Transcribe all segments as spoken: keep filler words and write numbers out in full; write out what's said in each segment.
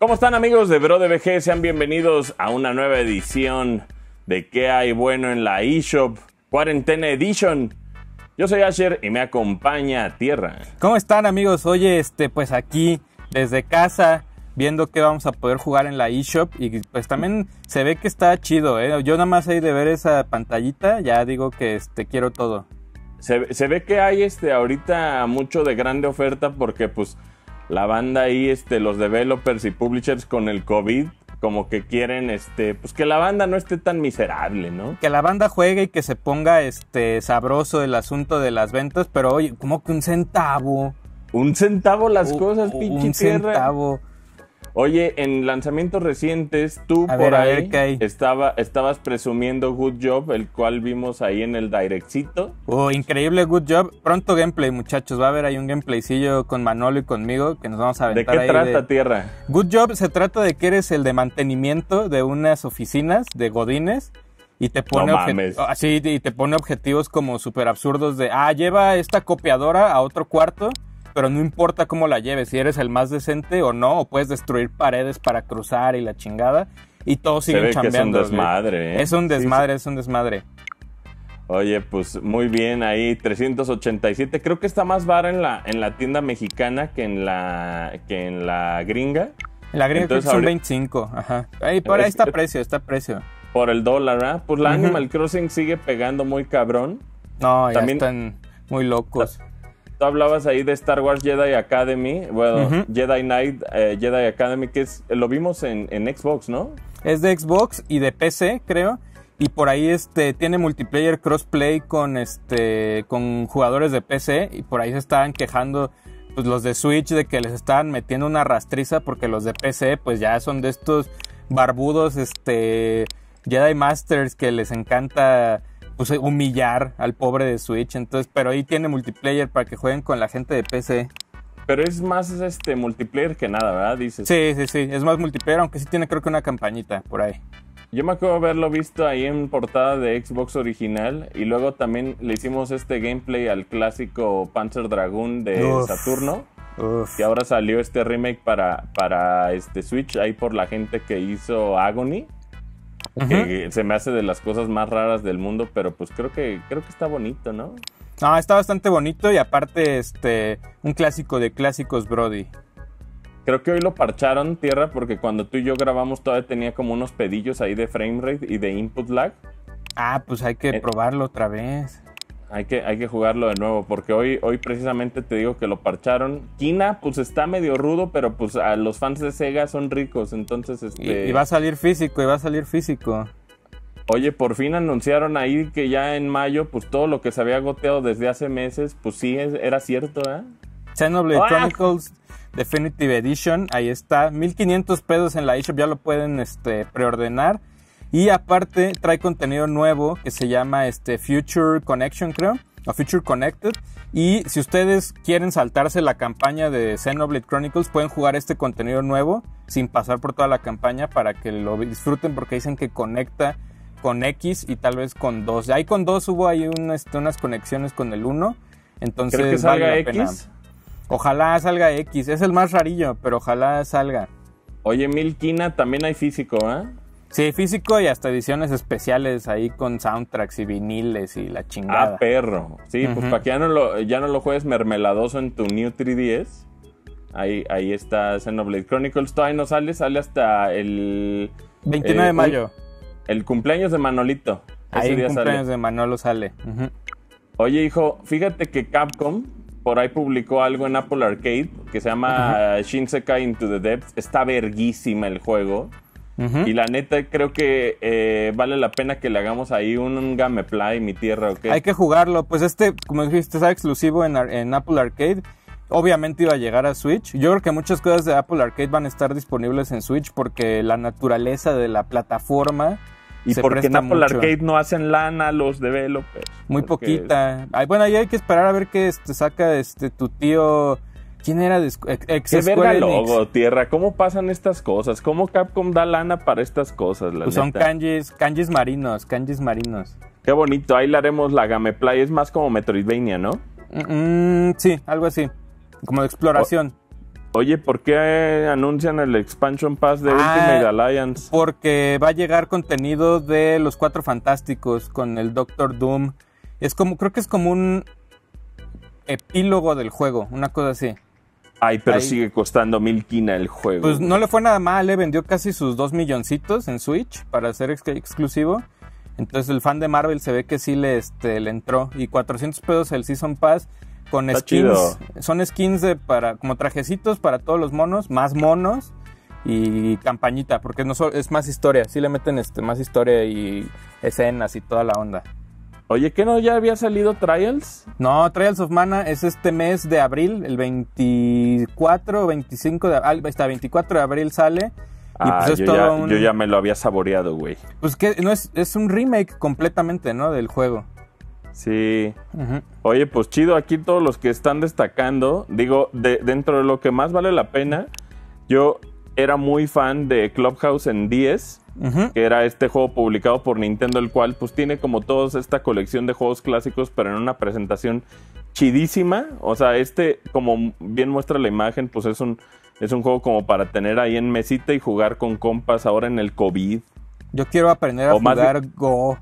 ¿Cómo están, amigos de Bro D B G? Sean bienvenidos a una nueva edición de ¿Qué hay bueno en la eShop? Cuarentena Edition. Yo soy Asher y me acompaña Tierra. ¿Cómo están, amigos? Oye, este, pues aquí desde casa viendo qué vamos a poder jugar en la eShop y pues también se ve que está chido, ¿eh? Yo nada más ahí de ver esa pantallita ya digo que este quiero todo. Se, se ve que hay este ahorita mucho de grande oferta porque pues la banda ahí, este, los developers y publishers con el COVID como que quieren este pues que la banda no esté tan miserable, ¿no? Que la banda juegue y que se ponga este sabroso el asunto de las ventas, pero oye, como que un centavo. Un centavo las U, cosas, pinche un Tierra. centavo. Oye, en lanzamientos recientes, tú A por ver, a ahí ver, ¿qué hay? Estaba, estabas presumiendo Good Job, el cual vimos ahí en el directcito. Oh, increíble Good Job. Pronto gameplay, muchachos. Va a haber ahí un gameplaycillo con Manolo y conmigo que nos vamos a ¿De aventar qué ahí trata, de... Tierra? Good Job se trata de que eres el de mantenimiento de unas oficinas de godines y te pone, No obje- mames. así, y te pone objetivos como súper absurdos de, ah, lleva esta copiadora a otro cuarto, pero no importa cómo la lleves, si eres el más decente o no, o puedes destruir paredes para cruzar y la chingada, y todos Se siguen ve que chambeando. es un desmadre, ¿eh? Es un Sí, desmadre, es un desmadre. Oye, pues muy bien ahí, trescientos ochenta y siete. Creo que está más vara en la, en la tienda mexicana que en la, que en la gringa. La gringa creo que Entonces, son ahorita- veinticinco, ajá. Ahí, por ahí Es- está precio, está precio. Por el dólar, ¿ah? Pues la Ujú. Animal Crossing sigue pegando muy cabrón. No, ya También- están muy locos. Tú hablabas ahí de Star Wars Jedi Academy, bueno, Ujú. Jedi Knight, eh, Jedi Academy, que es, lo vimos en, en Xbox, ¿no? Es de Xbox y de P C, creo. Y por ahí este tiene multiplayer crossplay con este con jugadores de P C. Y por ahí se estaban quejando pues, los de Switch de que les estaban metiendo una rastriza porque los de P C pues ya son de estos barbudos este Jedi Masters que les encanta pues, humillar al pobre de Switch. Entonces, pero ahí tiene multiplayer para que jueguen con la gente de P C. Pero es más este multiplayer que nada, ¿verdad? Dices. Sí, sí, sí. Es más multiplayer, aunque sí tiene creo que una campañita por ahí. Yo me acuerdo haberlo visto ahí en portada de Xbox original y luego también le hicimos este gameplay al clásico Panzer Dragoon de Uf. Saturno. Uf. Y ahora salió este remake para, para este Switch ahí por la gente que hizo Agony. Ujú. Que se me hace de las cosas más raras del mundo, pero pues creo que creo que está bonito, ¿no? No, está bastante bonito y aparte este un clásico de clásicos, Brody. Creo que hoy lo parcharon, Tierra, porque cuando tú y yo grabamos todavía tenía como unos pedillos ahí de framerate y de input lag. Ah, pues hay que Eh. probarlo otra vez. Hay que, hay que jugarlo de nuevo, porque hoy, hoy precisamente te digo que lo parcharon. Kina, pues está medio rudo, pero pues a los fans de Sega son ricos, entonces Y, este... y va a salir físico, y va a salir físico. Oye, por fin anunciaron ahí que ya en mayo, pues todo lo que se había goteado desde hace meses, pues sí, es- era cierto, ¿eh? Xenoblade ¡Ah! Chronicles Definitive Edition, ahí está, mil quinientos pesos en la eShop, ya lo pueden este, preordenar. Y aparte trae contenido nuevo que se llama este, Future Connection, creo, o Future Connected. Y si ustedes quieren saltarse la campaña de Xenoblade Chronicles, pueden jugar este contenido nuevo sin pasar por toda la campaña para que lo disfruten, porque dicen que conecta con X y tal vez con dos. Ahí con dos hubo ahí un, este, unas conexiones con el uno, entonces ¿Creo que salga vale la pena. X? Ojalá salga X, es el más rarillo, pero ojalá salga. Oye, Mil Kina también hay físico, ¿eh? Sí, físico y hasta ediciones especiales ahí con soundtracks y viniles y la chingada. Ah, perro. Sí, pues Ujú. para que ya no, lo, ya no lo juegues mermeladoso en tu New tres D S. Ahí, ahí está Xenoblade Chronicles. Todavía no sale, sale hasta el... veintinueve de eh, mayo. El cumpleaños de Manolito. Ese Ahí día en cumpleaños sale. de Manolo sale. Ujú. Oye, hijo, fíjate que Capcom por ahí publicó algo en Apple Arcade que se llama uh, Shinsekai Into the Depths. Está verguísima el juego. Ujú. Y la neta creo que eh, vale la pena que le hagamos ahí un, un gameplay, mi tierra, ¿ok? Hay que jugarlo. Pues este, como dijiste, está exclusivo en, ar- en Apple Arcade. Obviamente iba a llegar a Switch. Yo creo que muchas cosas de Apple Arcade van a estar disponibles en Switch porque la naturaleza de la plataforma Y se porque en presta Apple mucho. Arcade no hacen lana los developers. Muy porque- poquita. Ay, bueno, ahí hay que esperar a ver qué este, saca este tu tío. ¿Quién era? De, Squ- ex, ex Qué Square verga Enix. logo, tierra. ¿Cómo pasan estas cosas? ¿Cómo Capcom da lana para estas cosas? La Pues son neta? kanjis, kanjis marinos, kanjis marinos. Qué bonito. Ahí le haremos la gameplay. Es más como Metroidvania, ¿no? Mm, mm, sí, algo así. Como de exploración. Oye, ¿por qué eh, anuncian el Expansion Pass de Ah, Ultimate Alliance? Porque va a llegar contenido de los Cuatro Fantásticos con el Doctor Doom. Es como, creo que es como un epílogo del juego, una cosa así. Ay, pero Ahí. sigue costando mil quina el juego. Pues no le fue nada mal, le vendió casi sus dos milloncitos en Switch para ser ex exclusivo. Entonces el fan de Marvel se ve que sí le, este, le entró. Y cuatrocientos pesos el Season Pass con Está skins. chido. Son skins de para como trajecitos para todos los monos, más monos y campañita, porque no so, es más historia. Sí le meten este, más historia y escenas y toda la onda. Oye, ¿qué no ya había salido Trials? No, Trials of Mana es este mes de abril, el veinticuatro o veinticinco de abril, está, veinticuatro de abril sale. Y Ah, pues es yo, todo ya, un... yo ya me lo había saboreado, güey. Pues que no es, es un remake completamente, ¿no? Del juego. Sí. Uh-huh. Oye, pues chido, aquí todos los que están destacando, digo, de, dentro de lo que más vale la pena, yo era muy fan de Clubhouse en diez, Uh-huh. que era este juego publicado por Nintendo, el cual pues tiene como toda esta colección de juegos clásicos, pero en una presentación chidísima. O sea, este, como bien muestra la imagen, pues es un, es un juego como para tener ahí en mesita y jugar con compas ahora en el COVID. Yo quiero aprender a O más jugar Go.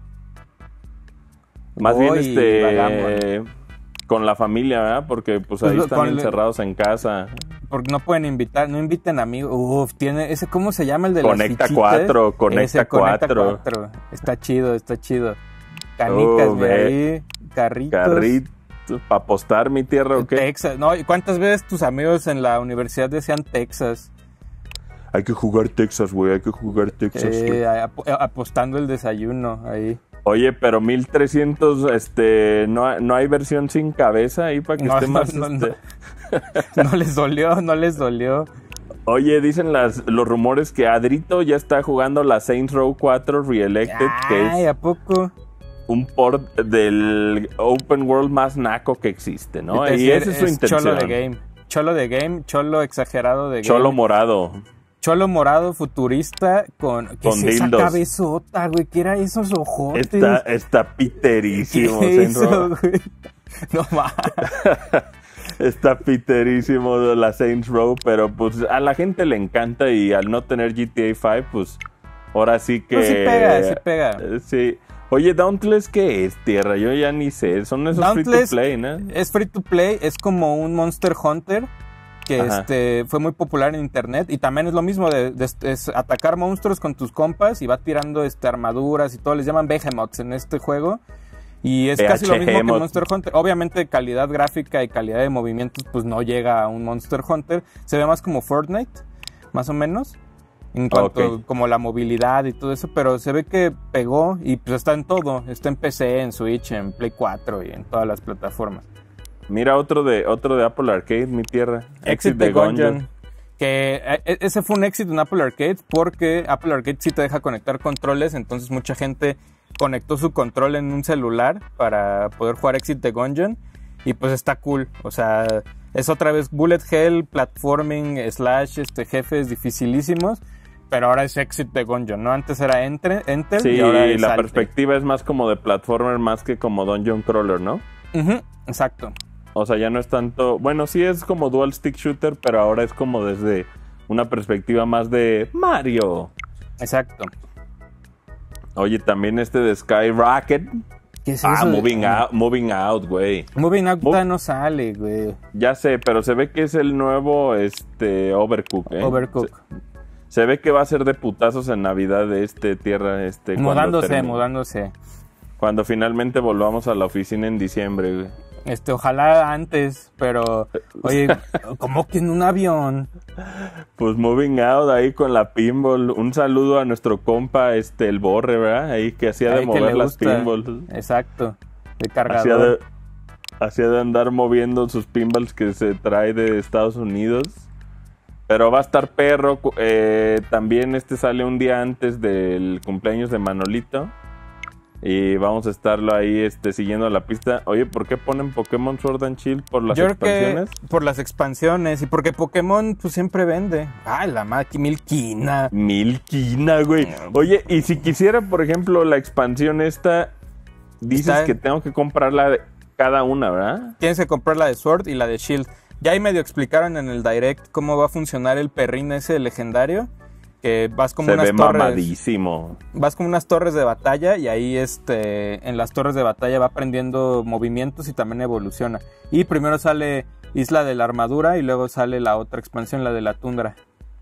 Más Go bien y este Vagamon. con la familia, ¿verdad? Porque pues ahí Pues, están con- encerrados en casa. Porque no pueden invitar, no inviten amigos. Uf, tiene ese, ¿cómo se llama el de Conecta las fichitas? cuatro, Conecta Ese, Conecta cuatro. cuatro. Está chido, está chido. Canicas, Oh, de ve. ahí, carritos. Carrito, para apostar mi tierra o qué. Texas, no, ¿y cuántas veces tus amigos en la universidad decían Texas? Hay que jugar Texas, güey, hay que jugar Texas. Eh, güey. ap- apostando el desayuno ahí. Oye, pero mil trescientos, este, no, no hay versión sin cabeza ahí para que No, esté no, más, no, este... No les dolió, no les dolió. Oye, dicen las, los rumores que Adrito ya está jugando la Saints Row cuatro Reelected, que Ay, es ¿a poco? un port del open world más naco que existe, ¿no? Es Y decir, esa es su intención. Cholo de game. Cholo de game, cholo exagerado de game. Cholo morado. Cholo morado futurista con... ¿Qué Con es esa dildos. cabezota, güey? ¿Qué era esos ojotes? Está, está piterísimo, ¿Qué Saints es eso, Row. güey? No más. Está piterísimo la Saints Row, pero pues a la gente le encanta y al no tener G T A cinco, pues ahora sí que... No, sí pega, sí pega. Eh, Sí. Oye, Dauntless, ¿qué es, tierra? Yo ya ni sé. Son esos free to Dauntless play, ¿no? Es free to play, es como un Monster Hunter que Ajá. este fue muy popular en internet y también es lo mismo de, de- es atacar monstruos con tus compas y va tirando este armaduras y todo, les llaman Behemoths en este juego y es casi lo mismo que Behemoth. Monster Hunter. Obviamente calidad gráfica y calidad de movimientos pues no llega a un Monster Hunter, se ve más como Fortnite, más o menos. En cuanto Ok. como la movilidad y todo eso, pero se ve que pegó y pues está en todo, está en P C, en Switch, en Play cuatro y en todas las plataformas. Mira otro de otro de Apple Arcade, mi tierra. Exit the Gungeon. Que eh, ese fue un éxito en Apple Arcade porque Apple Arcade sí te deja conectar controles, entonces mucha gente conectó su control en un celular para poder jugar Exit the Gungeon y pues está cool, o sea, es otra vez bullet hell, platforming, slash, este, jefes dificilísimos, pero ahora es Exit the Gungeon, ¿no? Antes era Enter, enter Sí, y ahora es la salte. perspectiva es más como de platformer más que como Dungeon Crawler, ¿no? Ujú, exacto. O sea, ya no es tanto... Bueno, sí es como dual stick shooter, pero ahora es como desde una perspectiva más de Mario. Exacto. Oye, también este de Skyrocket. ¿Qué es Ah, eso? Moving Out, Moving Out, güey. Moving Out Mo- no sale, güey. Ya sé, pero se ve que es el nuevo este Overcook, ¿eh? Overcook. Se, se ve que va a ser de putazos en Navidad de este tierra, este... cuando Mudándose, termine. mudándose. Cuando finalmente volvamos a la oficina en diciembre, güey. Este, ojalá antes, pero, oye, ¿cómo que en un avión? Pues Moving Out ahí con la pinball. Un saludo a nuestro compa, este, el Borre, ¿verdad? Ahí que hacía de Ay, que mover le las gusta. pinballs. Exacto, de Hacía cargador. de, hacía de andar moviendo sus pinballs que se trae de Estados Unidos. Pero va a estar perro. cu- eh, también este sale un día antes del cumpleaños de Manolito. Y vamos a estarlo ahí este, siguiendo la pista. Oye, ¿por qué ponen Pokémon Sword and Shield por las Yo creo que expansiones? por las expansiones y porque Pokémon pues siempre vende. Ay, la máquina, Milquina. Mil quina, güey. Oye, y si quisiera, por ejemplo, la expansión esta, dices Está- que tengo que comprarla de cada una, ¿verdad? Tienes que comprar la de Sword y la de Shield. Ya ahí medio explicaron en el Direct cómo va a funcionar el perrín ese legendario. Que vas como Se unas ve torres. mamadísimo. Vas como unas torres de batalla y ahí este en las torres de batalla va aprendiendo movimientos y también evoluciona. Y primero sale Isla de la Armadura y luego sale la otra expansión, la de la Tundra.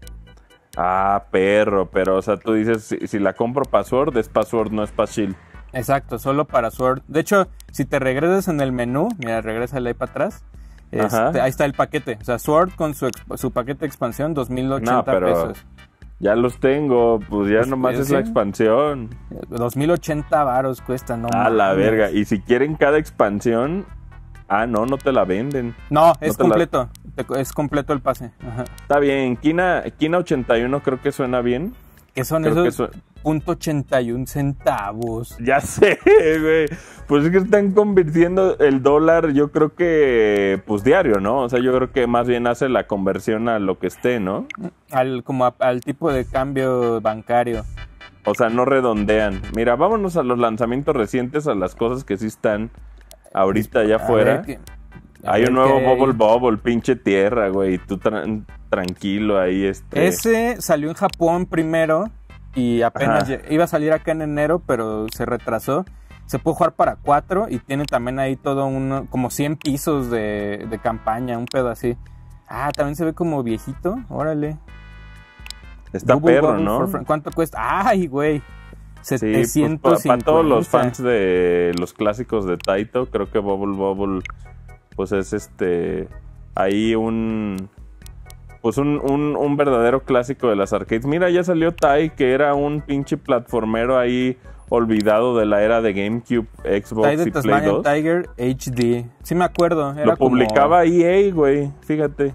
Ah, perro, pero o sea, tú dices, si, si la compro para Sword, es para Sword, no es para Shield. Exacto, solo para Sword. De hecho, si te regresas en el menú, mira, regrésale ahí para atrás. Este, ahí está el paquete. O sea, Sword con su, su paquete de expansión, dos mil ochenta no, pero pesos. Ya los tengo, pues ya Pues, nomás pues, es sí. la expansión. dos mil ochenta varos cuesta, no A la mames. verga. Y si quieren cada expansión, ah, no, no te la venden. No, es te la- completo. Te- Es completo el pase. Ajá. Está bien, Kina, Kina ochenta y uno creo que suena bien. ¿Qué son Creo que esos? su- Punto ochenta y un centavos. Ya sé, güey. Pues es que están convirtiendo el dólar, yo creo que, pues diario, ¿no? O sea, yo creo que más bien hace la conversión a lo que esté, ¿no? Al, como a- al tipo de cambio bancario. O sea, no redondean. Mira, vámonos a los lanzamientos recientes, a las cosas que sí están ahorita allá A afuera. ver qué- a Hay ver un nuevo qué hay. Bubble Bobble, pinche tierra, güey. Y tú tra- tranquilo ahí, este... Ese salió en Japón primero y apenas Ajá. lle- iba a salir acá en enero, pero se retrasó. Se puede jugar para cuatro y tiene también ahí todo uno, como cien pisos de, de campaña, un pedo así. Ah, también se ve como viejito, órale. Está Bubble perro, Bobble ¿no? for Friends. ¿Cuánto cuesta? Ay, güey. Sí, setecientos pues para cincuenta. todos los fans de los clásicos de Taito, creo que Bubble Bobble, pues es este, ahí un, pues un, un, un verdadero clásico de las arcades. Mira, ya salió Tai, que era un pinche platformero ahí olvidado de la era de GameCube, Xbox Tide y Play Tasmanian dos. Tiger H D. Sí me acuerdo. Era Lo publicaba como... E A, güey, fíjate.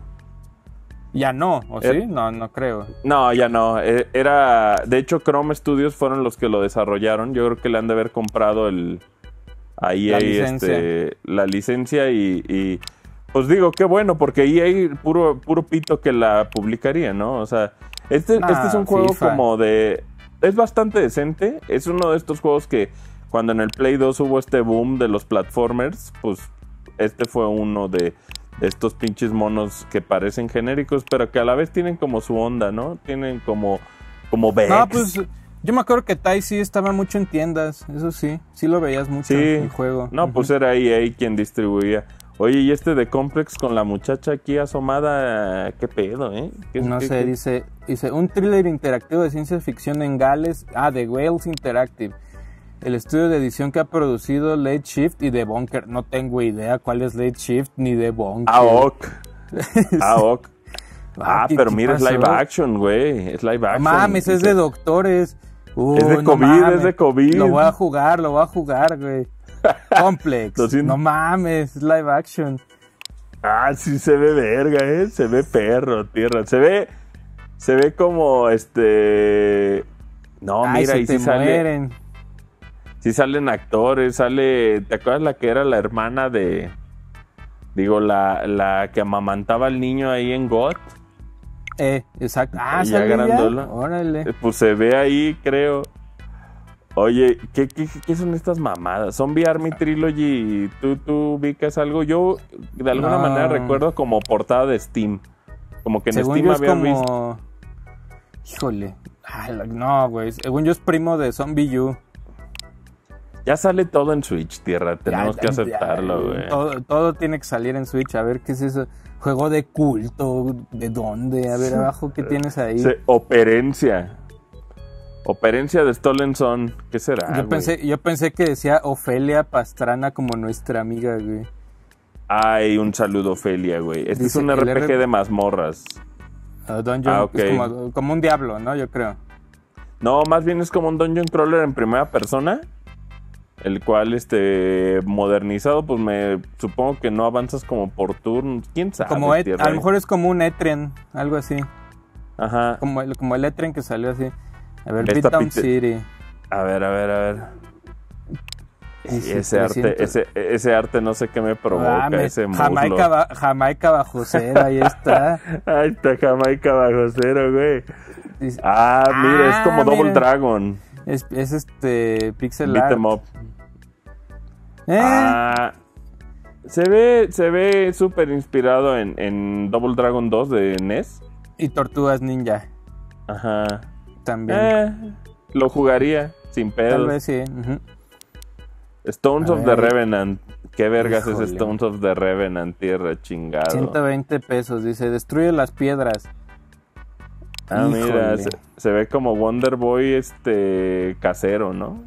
Ya no, ¿o Er- sí? No, no creo. No, ya no. eh, Era, de hecho, Chrome Studios fueron los que lo desarrollaron. Yo creo que le han de haber comprado el a E A La licencia. este, la licencia y, y, pues digo, qué bueno, porque E A puro, puro pito que la publicaría, ¿no? O sea, este, Nah, este es un juego FIFA. como de, es bastante decente. Es uno de estos juegos que cuando en el Play dos hubo este boom de los platformers, pues este fue uno de de estos pinches monos que parecen genéricos, pero que a la vez tienen como su onda, ¿no? Tienen como, como Vex. No, pues yo me acuerdo que Tai sí estaba mucho en tiendas, eso sí, sí lo veías mucho Sí. el juego. No, Ujú. pues era E A quien distribuía. Oye, y este de Complex con la muchacha aquí asomada, ¿qué pedo, eh? ¿Qué- No qué- sé, qué? dice, dice, un thriller interactivo de ciencia ficción en Gales, ah, de Wales Interactive. El estudio de edición que ha producido Late Shift y The Bunker. No tengo idea cuál es Late Shift ni The Bunker. Ah, ok. Ah, ok. Ah, Ah, ¿qué- pero qué mira, es pasó? live action, güey. Es live No action. mames, es de doctores. Uh, Es de no COVID, mames. es de COVID. Lo voy a jugar, lo voy a jugar, güey. Complex. doscientos No mames, es live action. Ah, sí se ve verga, eh. Se ve perro, tierra. Se ve. Se ve como este. No, Ay, mira, se y te sí sale. mueren. Sí salen actores, sale... ¿Te acuerdas la que era la hermana de... Digo, la, la que amamantaba al niño ahí en G O T? Eh, exacto. Ah, Ya ¿sale ya? grandola. Órale. Pues se ve ahí, creo. Oye, ¿qué, qué, qué son estas mamadas? Zombie Army Trilogy, ¿tú, tú ubicas algo? Yo de alguna No. manera recuerdo como portada de Steam. Como que en Según Steam yo es había como... visto... Híjole. Ah, la- no, güey. Según yo es primo de Zombie U. Ya sale todo en Switch, tierra. Tenemos Ya, que ya, aceptarlo, güey. Todo, todo tiene que salir en Switch. A ver qué es eso. Juego de culto. ¿De dónde? A ver abajo qué tienes ahí. Se- Operencia. Operencia de Stolen Son. ¿Qué será? yo, güey? pensé, yo pensé que decía Ofelia Pastrana como nuestra amiga, güey. Ay, un saludo, Ofelia, güey. Este Dice es un el R P G R- de mazmorras. Uh, Dungeon, Ah, ok. es como, como un diablo, ¿no? Yo creo. No, más bien es como un dungeon crawler en primera persona. El cual, este, modernizado, pues me supongo que no avanzas como por turnos. ¿Quién sabe? Como et- tierra? a lo mejor es como un Etrian, algo así. Ajá. Como el, como el Etrian que salió así. A ver, Esta Beatdown pite- City. A ver, a ver, a ver. Sí, sí, ese arte, trescientos. ese, ese arte no sé qué me provoca, Ah, me- ese muslo. Jamaica, ba- Jamaica bajo cero, ahí está. Ahí está Jamaica bajo cero, güey. Dice- Ah, mira, es como Ah, Double mira. Dragon. Es, es este pixel Beat art. em up. Eh, Ah, Se ve, se ve súper inspirado en, en Double Dragon dos de N E S. Y Tortugas Ninja. Ajá. También. Eh, lo jugaría sin pedos. Tal vez sí. Uh-huh. Stones A of ver. the Revenant. ¿Qué vergas Híjole. es Stones of the Revenant? Tierra chingado. ciento veinte pesos. Dice, destruye las piedras. Ah, Híjole. mira, se, se ve como Wonder Boy este casero, ¿no?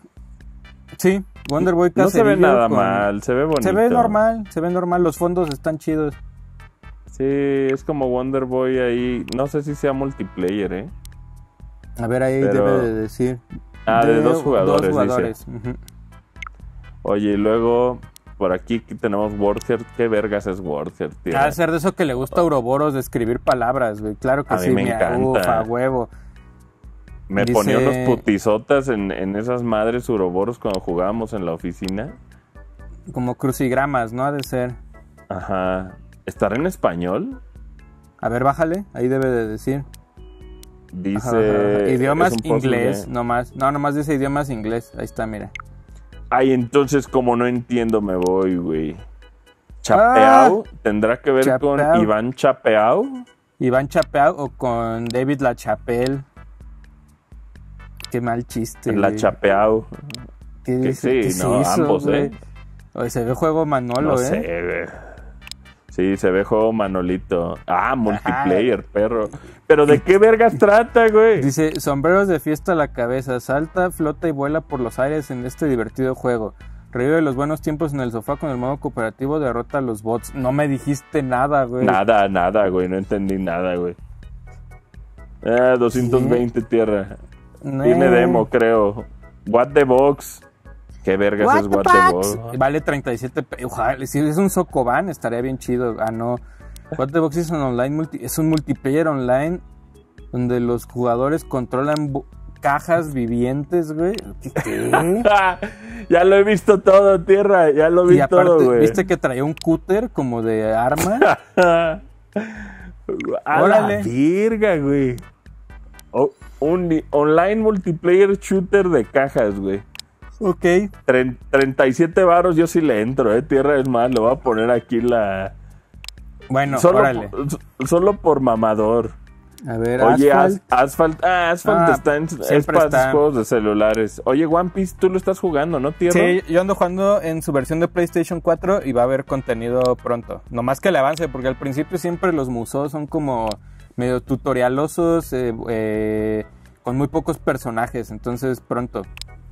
Sí, Wonder Boy No se ve caserillo nada con- mal, se ve bonito. Se ve normal, se ve normal. Los fondos están chidos. Sí, es como Wonder Boy ahí. No sé si sea multiplayer, ¿eh? A ver, ahí Pero- debe de decir. Ah, de dos jugadores, Dos jugadores. Ujú. Oye, y luego por aquí tenemos Wordhead. ¿Qué vergas es Wordhead, tío? Ha de ser de eso que le gusta a Ouroboros de escribir palabras, güey. Claro que A mí sí, me mira, encanta. uf, a huevo. Me dice- ponía unos putizotas en, en esas madres uroboros cuando jugábamos en la oficina. Como crucigramas, ¿no? Ha de ser. Ajá. ¿Estará en español? A ver, bájale, ahí debe de decir. Dice... Ajá, ajá, ajá. Idiomas es un puzzle inglés, de- nomás. No, nomás dice idiomas inglés. Ahí está, mira. Ay, entonces como no entiendo me voy, güey. ¿Chapeau? ¿Tendrá que ver Chapeau. con Iván Chapeau? Iván Chapeau o con David LaChapelle. Qué mal chiste, La güey. Chapeau. ¿Qué, que es- sí, qué es ¿no? eso, Ambos, güey? ¿eh? Oye, se ve juego Manolo, No ¿eh? sé, güey. Sí, se ve juego Manolito. Ah, multiplayer, perro. ¿Pero de qué vergas trata, güey? Dice, sombreros de fiesta a la cabeza, salta, flota y vuela por los aires en este divertido juego. Revive los buenos tiempos en el sofá con el modo cooperativo, derrota a los bots. No me dijiste nada, güey. Nada, nada, güey. No entendí nada, güey. Ah, doscientos veinte, tierra. No. Tiene demo, creo. What the box. ¿Qué vergas What es the What the box? box? Vale treinta y siete pe- Ojalá, si es un Socoban estaría bien chido. Ah, no. What the Box es un online multi- es un multiplayer online donde los jugadores controlan bu- cajas vivientes, güey. ¿Qué? qué? Ya lo he visto todo, tierra. Ya lo vi Y aparte, todo, güey. ¿viste que traía un cúter como de arma? A Órale. la virga, güey. Oh, un li- online multiplayer shooter de cajas, güey. Ok. Tren- treinta y siete varos yo sí le entro, eh. Tierra es más, le voy a poner aquí la... Bueno, solo, órale. por, solo por mamador. A ver, Oye, Asphalt. As- Asphalt, ah, Asphalt Ah, está en, es siempre para está. esos juegos de celulares. Oye, One Piece, tú lo estás jugando, ¿no, tierra? Sí, yo ando jugando en su versión de PlayStation cuatro y va a haber contenido pronto. Nomás que le avance, porque al principio siempre los musos son como medio tutorialosos, eh, eh, con muy pocos personajes, entonces pronto.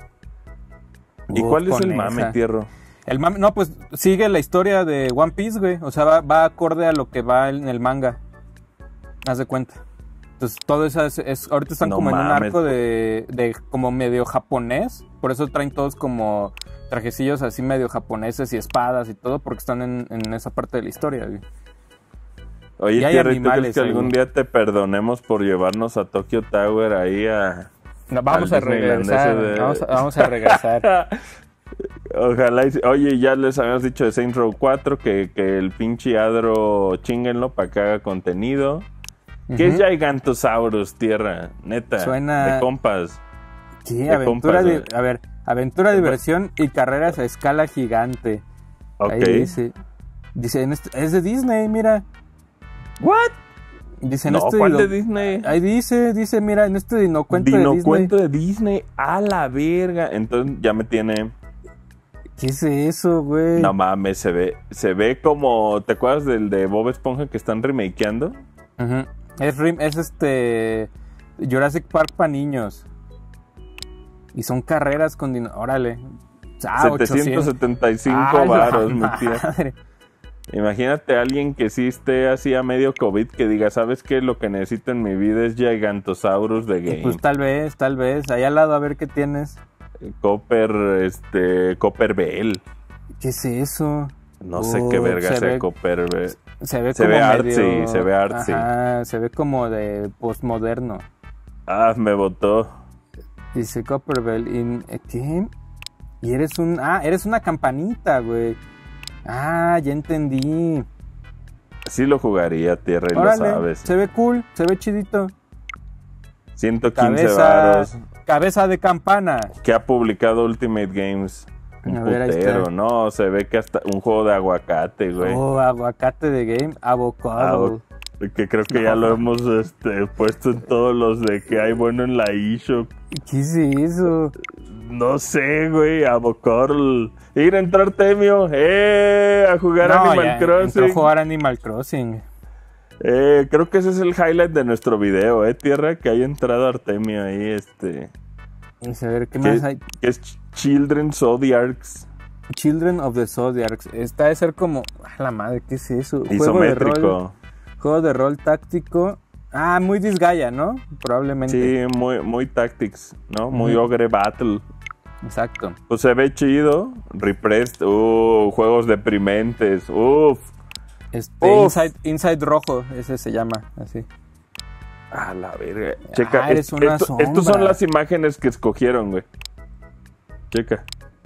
¿Y Uf, cuál es con el mame, esa. tierra? El mame, no, pues sigue la historia de One Piece, güey. O sea, va, va acorde a lo que va en el manga. Haz de cuenta. Entonces, todo eso es, es- ahorita están No como en un mames. arco de, de como medio japonés. Por eso traen todos como trajecillos así medio japoneses y espadas y todo, porque están en, en esa parte de la historia, güey. Oye, Y hay tierra, ¿y tú crees animales que ahí. algún día te perdonemos por llevarnos a Tokyo Tower ahí a... No, vamos al a regresar. Disneyland ese de- Vamos, a, vamos a regresar. Ojalá y... Oye, ya les habíamos dicho de Saints Row cuatro que, que el pinche Adro chinguenlo para que haga contenido. ¿Qué es Ujú. Gigantosaurus, tierra? Neta. Suena- De compas. Sí, de aventura, compas, di- güey. a ver, aventura, diversión y carreras a escala gigante. Ok. Ahí dice. Dice, en este- es de Disney, mira. ¿What? Dice en No, este ¿cuál dino- de Disney? Ahí dice, dice, mira, en este dinocuento de Disney. Dinocuento de Disney. A la verga. Entonces ya me tiene... ¿Qué es eso, güey? No mames, se ve, se ve como... ¿Te acuerdas del de Bob Esponja que están remakeando? Ujú. Es, rim- es este Jurassic Park para niños. Y son carreras con dino... Órale. Ah, setecientos setenta y cinco Ay, la varos, mi tía. madre. Imagínate a alguien que sí esté así a medio COVID que diga, ¿sabes qué? Lo que necesito en mi vida es Gigantosaurus de Game. Pues tal vez, tal vez. Ahí al lado a ver qué tienes. Copper, este, Copper Bell. ¿Qué es eso? No sé Oh, qué verga se sea ve- Copper Bell. Se ve Se como ve medio... artsy, se ve artsy. Ajá, se ve como de postmoderno. Ah, me botó. Dice Copperbell. Y, ¿qué? Y eres un... Ah, eres una campanita, güey. Ah, ya entendí. Sí lo jugaría, tierra, y Órale, lo sabes. se ve cool, se ve chidito. ciento quince Cabeza, varos cabeza de campana. que ha publicado Ultimate Games. Un A ver, ahí putero, está. no, se ve que hasta un juego de aguacate, güey. Oh, aguacate de game, avocado. Avo- que creo que ya lo hemos este, puesto en todos los de que hay bueno en la eShop. ¿Qué es eso? No sé, güey, avocado. Ir a entrar Artemio, eh, a jugar No, Animal ya Crossing. entró a jugar Animal Crossing. Eh, creo que ese es el highlight de nuestro video, eh, Tierra, que haya entrado Artemio ahí, este... Vamos a ver, ¿qué que, más hay? que es Ch- Children Zodiacs. Children of the Zodiacs. Esta debe ser como... ¡A la madre! ¿Qué es eso? Juego de rol. Isométrico. Juego de rol táctico. Ah, muy Disgaea, ¿no? Probablemente. Sí, muy, muy Tactics, ¿no? Muy Ujú. Ogre Battle. Exacto. Pues se ve chido. Repressed, uh, juegos deprimentes, uff. Este, Uf. Inside, Inside Rojo, ese se llama, así. A la verga. Checa, Ah, eres es- una esto- estos son sombra. las imágenes que escogieron, güey. Checa.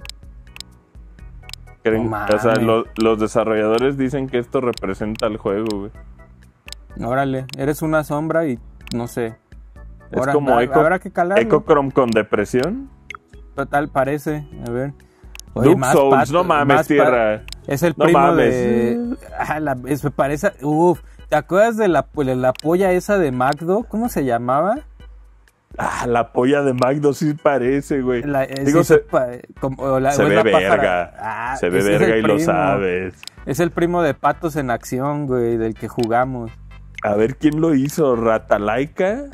Creen- No o sea, mames. lo- los desarrolladores dicen que esto representa el juego, güey. Órale, eres una sombra y no sé. Es Ahora, como ha- Echo, habrá que calarlo. Echochrome con depresión. Total, parece. A ver. Duke más Souls, pato- no mames, más pa- Tierra. Es el No primo mames. de... Ah, la, es, me parece... Uf, ¿te acuerdas de la, de la polla esa de Magdo? ¿Cómo se llamaba? Ah, la polla de Magdo sí parece, güey. La, es Digo, ese se, pa- como- o la- se o es ve la verga. pájara. Ah, se ve ese es verga el y lo primo. sabes. Es el primo de Patos en Acción, güey, del que jugamos. A ver quién lo hizo, Ratalaika.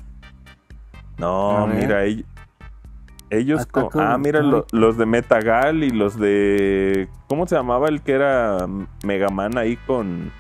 No, A ver. mira, ell- ellos. Attack co- of ah, mira, Titan. lo- los de Metagal y los de. ¿Cómo se llamaba el que era Megaman ahí con.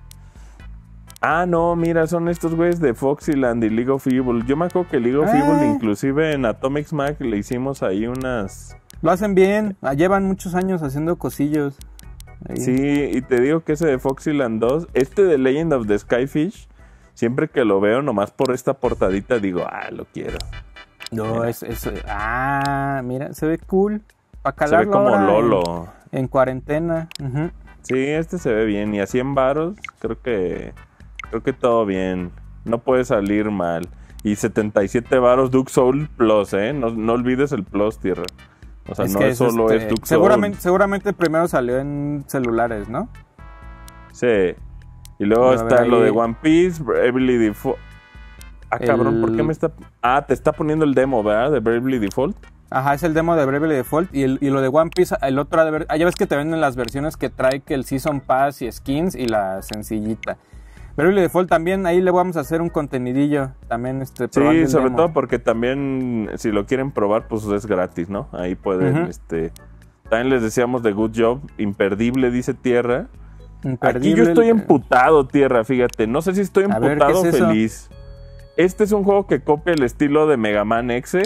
Ah, no, mira, son estos güeyes de Foxyland y League of Evil. Yo me acuerdo que League of Ah. Evil, inclusive en Atomic Mac, le hicimos ahí unas. Lo hacen bien. Ah, llevan muchos años haciendo cosillos. Ahí. Sí, y te digo que ese de Foxyland dos, este de Legend of the Skyfish, siempre que lo veo, nomás por esta portadita, digo, ah, lo quiero. No, Mira. es, es... Ah, mira, se ve cool. Para Se ve calarlo como ahora Lolo. En, en cuarentena. Ujú. Sí, este se ve bien. Y a cien varos, creo que creo que todo bien. No puede salir mal. Y setenta y siete varos Duke Soul Plus, ¿eh? No, no olvides el Plus, Tierra. O sea, no que es solo este, es Duke seguramente, Soul. seguramente primero salió en celulares, ¿no? Sí. Y luego A está ver, ahí- lo de One Piece, Bravely Default. Ah, cabrón, ¿por qué El- me está...? Ah, te está poniendo el demo, ¿verdad? De Bravely Default. Ajá, es el demo de Bravely Default y, el, y lo de One Piece, el otro ha de ver, ah, ya ves que te venden las versiones que trae que el Season Pass y skins y la sencillita. Bravely Default también, ahí le vamos a hacer un contenidillo, también este probando Sí, el sobre demo. todo porque también, si lo quieren probar, pues es gratis, ¿no? Ahí pueden, Ujú. este... También les decíamos de Good Job, imperdible, dice Tierra. Aquí Imperdible, yo estoy eh, emputado, Tierra, fíjate. No sé si estoy A ver, emputado o ¿qué es eso? feliz. Este es un juego que copia el estilo de Mega Man X.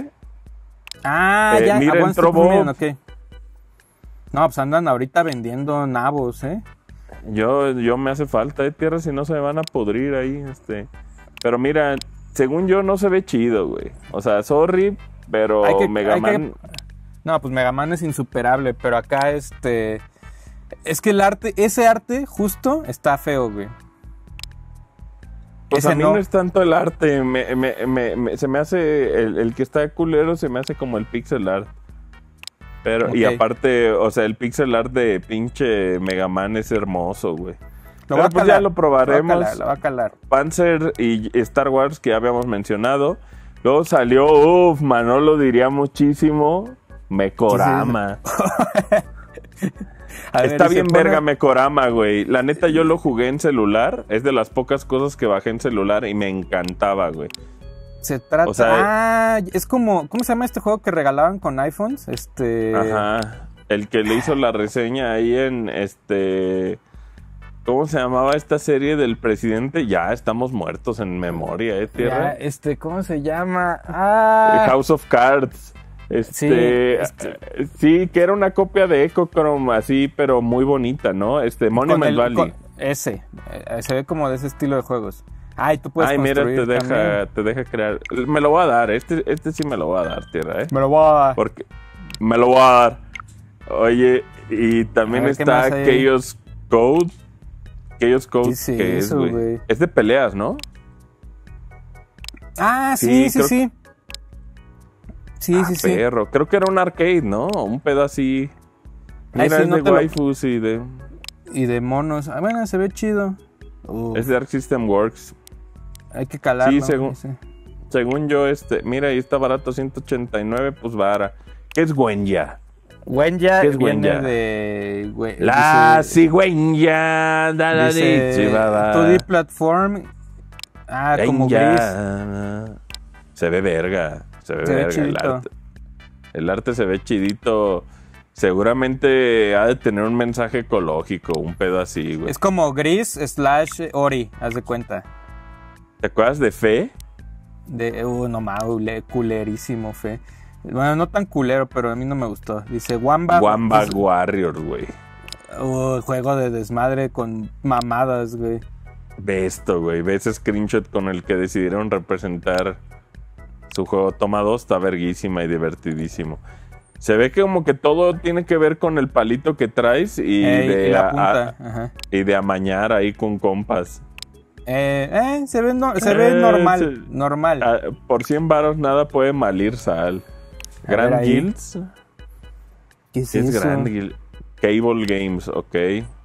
Ah, Eh, ya, mira, One entró Step Million, Bob. ok. No, pues andan ahorita vendiendo nabos, ¿eh? Yo, yo me hace falta, eh, Tierra, si no se me van a pudrir ahí, este... Pero mira, según yo no se ve chido, güey. O sea, sorry, pero Hay que- Mega hay que- Man... No, pues Mega Man es insuperable, pero acá este... Es que el arte, ese arte justo está feo, güey. Pues Ese a mí no. no es tanto el arte, me, me- me- me- se me hace, el, el que está culero se me hace como el pixel art. Pero, y Ok. aparte, o sea, el pixel art de pinche Mega Man es hermoso, güey. Lo Pero va a pues calar, ya lo probaremos. Lo va a calar, lo va a calar. Panzer y Star Wars que ya habíamos mencionado. Luego salió, uff, Manolo diría muchísimo, Mekorama. A ver, Está y se bien pone- verga Mekorama, güey. La neta yo lo jugué en celular. Es de las pocas cosas que bajé en celular y me encantaba, güey. Se trata... o sea, ah, es como... ¿Cómo se llama este juego que regalaban con iPhones? Este... Ajá. El que le hizo la reseña ahí en este... ¿Cómo se llamaba esta serie del presidente? Ya estamos muertos en memoria, ¿eh, ya, Tierra? este, ¿cómo se llama? Ah... House of Cards. Este, Sí, este- eh, sí, que era una copia de Echochrome así, pero muy bonita, ¿no? Este, con Monument el- Valley. con- ese. Eh, se ve como de ese estilo de juegos. Ay, tú puedes Ay, mira, construir te deja, también. te deja crear. Me lo voy a dar, este, este sí me lo voy a dar, Tierra, ¿eh? Me lo voy a dar. Porque me lo voy a dar. Oye, y también A ver, ¿qué está más hay? Chaos Code. Chaos Code, ¿Qué es que es, eso, güey? güey? Es de peleas, ¿no? Ah, Sí, sí, sí, creo- sí. Sí, Ah, sí, sí. perro. Creo que era un arcade, ¿no? Un pedo así. Mira, Ay, sí, es no de te lo- waifus y de... Y de monos. Ah, bueno, se ve chido. Uf, Es de Arc System Works. hay que calarlo. Sí, según- dice. Según yo, este... Mira, ahí está barato, ciento ochenta y nueve, pues vara. ¿Qué es Gwenya? Wenya ¿Qué es viene Wenya? de... we- La dice- cigüeña. Da, da, dice di, sí, va, va. dos D Platform. Ah, como gris. Gwenya. Se ve verga. Se ve Se ve verga el chidito. arte. El arte se ve chidito. Seguramente ha de tener un mensaje ecológico, un pedo así, güey. Es como gris slash Ori, haz de cuenta. ¿Te acuerdas de Fe? De, uh, no mames, culerísimo, fe. Bueno, no tan culero, pero a mí no me gustó. Dice Wamba. Wamba pues, Warriors, güey. uh, juego de desmadre con mamadas, güey. Ve esto, güey. Ve ese screenshot con el que decidieron representar su juego. Toma dos, está verguísima y divertidísimo. Se ve que como que todo tiene que ver con el palito que traes y, Ey, de, y la a- punta. a- Ajá. y de amañar ahí con compas. Eh, eh, se ve, no- se ve Eh, normal, se- normal. Ah, por cien varos nada puede malir sal. A ver Grand ahí. Guilds. ¿Qué es ¿Qué es eso? Grand Guild? Cable Games, ok.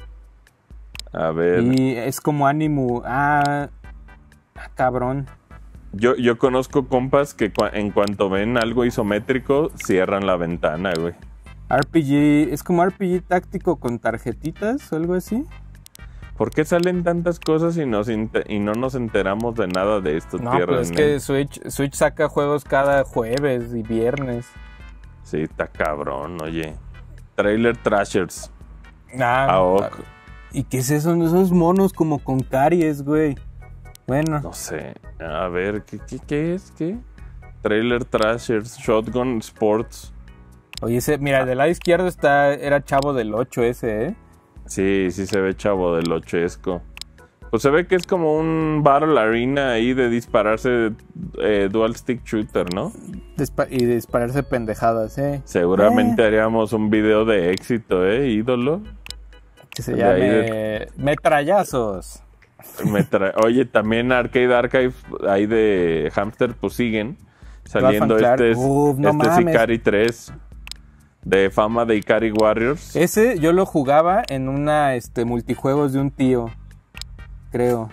A ver. Y es como Animu. Ah, ah, cabrón. Yo, yo conozco compas que cua- en cuanto ven algo isométrico, cierran la ventana, güey. R P G, es como R P G táctico con tarjetitas o algo así. ¿Por qué salen tantas cosas y, nos inte- y no nos enteramos de nada de esto? No, tierra pues es de que nene? Switch, Switch saca juegos cada jueves y viernes. Sí, está cabrón, oye. Trailer Trashers. Ah, A O C. ¿y qué es eso? Esos monos como con caries, güey. Bueno, No sé. A ver, ¿qué, qué, qué es? ¿Qué? Trailer Trashers. Shotgun Sports. oye, ese, mira, del lado izquierdo está, era Chavo del ocho ese, ¿eh? Sí, sí se ve chavo del ochesco. Pues se ve que es como un Battle Arena ahí de dispararse eh, dual stick shooter, ¿no? Dispa- y dispararse pendejadas, ¿eh? Seguramente Eh, haríamos un video de éxito, ¿eh? Ídolo. que se de llame ahí de- Metrallazos. Me tra- Oye, también Arcade Archive ahí de Hamster, pues siguen saliendo. Van Clark. Este es, Uf, no este es mames. Ikari tres. De fama de Ikari Warriors. Ese yo lo jugaba en una este multijuegos de un tío, creo.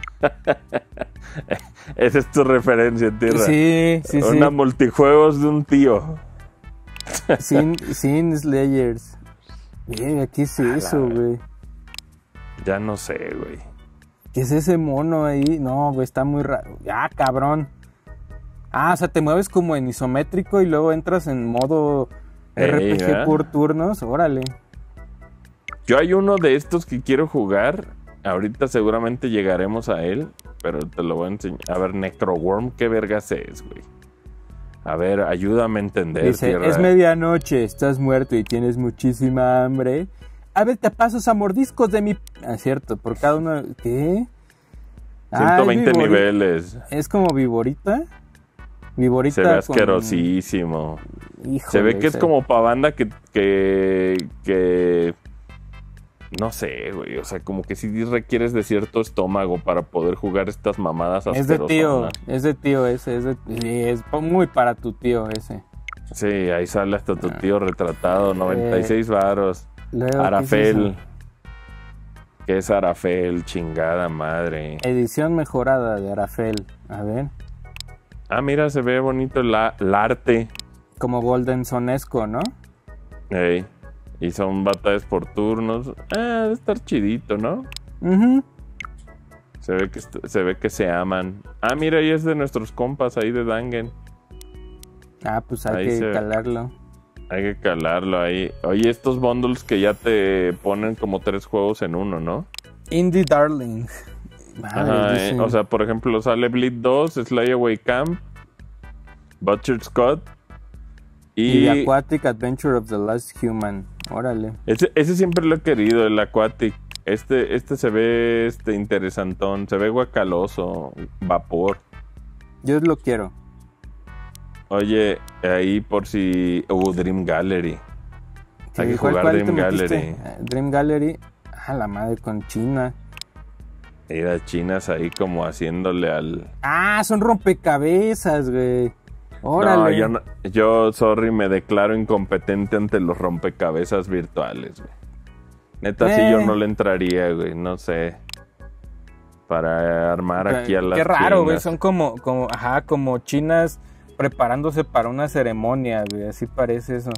Esa es tu referencia, tierra. Sí, sí, sí. Una multijuegos de un tío. Sin, sin Slayers. Mira, ¿qué es eso, güey? Ya no sé, güey. ¿Qué es ese mono ahí? No, güey, está muy raro. Ah, cabrón. Ah, o sea, te mueves como en isométrico y luego entras en modo Ey, R P G ¿eh? por turnos. Órale. Yo hay uno de estos que quiero jugar. Ahorita seguramente llegaremos a él. Pero te lo voy a enseñar. A ver, Necroworm, ¿qué vergas es, güey? A ver, ayúdame a entender, Dice, tierra. es medianoche, estás muerto y tienes muchísima hambre. A ver, te pasos a mordiscos de mi... Ah, cierto, por cada uno... ¿Qué? Ah, ciento es veinte vibori- niveles. Es como viborita. Viborita Se ve con- asquerosísimo. Híjole, Se ve que es se- como pa' banda que, que, que... No sé, güey. O sea, como que sí requieres de cierto estómago para poder jugar estas mamadas Es de tío, asquerosonas. es de tío ese, es, de, sí, es muy para tu tío ese. Sí, ahí sale hasta tu Ah. tío retratado, noventa y seis varos. Luego, ¿qué es Arafel. eso? ¿Qué es Arafel? Chingada madre. Edición mejorada de Arafel. A ver, Ah, mira, se ve bonito el, a- el arte. como Golden Sonesco, ¿no? Ey. Y son batallas por turnos. Ah, debe estar chidito, ¿no? Ujú. Se ve que est- se ve que se aman. Ah, mira, ahí es de nuestros compas ahí de Dangen. Ah, pues hay Ahí que se- calarlo. Hay que calarlo ahí. Oye, estos bundles que ya te ponen como tres juegos en uno, ¿no? Indie Darling. Madre, Ajá, eh, dicen- o sea, por ejemplo, sale Bleed dos, Slay Away Camp, Butchered Scott y y... The Aquatic Adventure of the Last Human. Órale. Ese, ese siempre lo he querido, el Aquatic. Este, este se ve este interesantón, se ve guacaloso, vapor. Yo lo quiero. Oye, ahí por si... Uh, Dream Gallery. Hay que ¿cuál- jugar cuál Dream te metiste? Gallery. Eh, Dream Gallery. Ah, la madre con China. Ir a chinas ahí como haciéndole al... Ah, son rompecabezas, güey. Órale. No, yo, no- yo, sorry, me declaro incompetente ante los rompecabezas virtuales, güey. Neta, Eh. sí yo no le entraría, güey, no sé. Para armar aquí a las Qué raro, güey. chinas. Son como, como, ajá, como chinas preparándose para una ceremonia, güey. Así parece eso.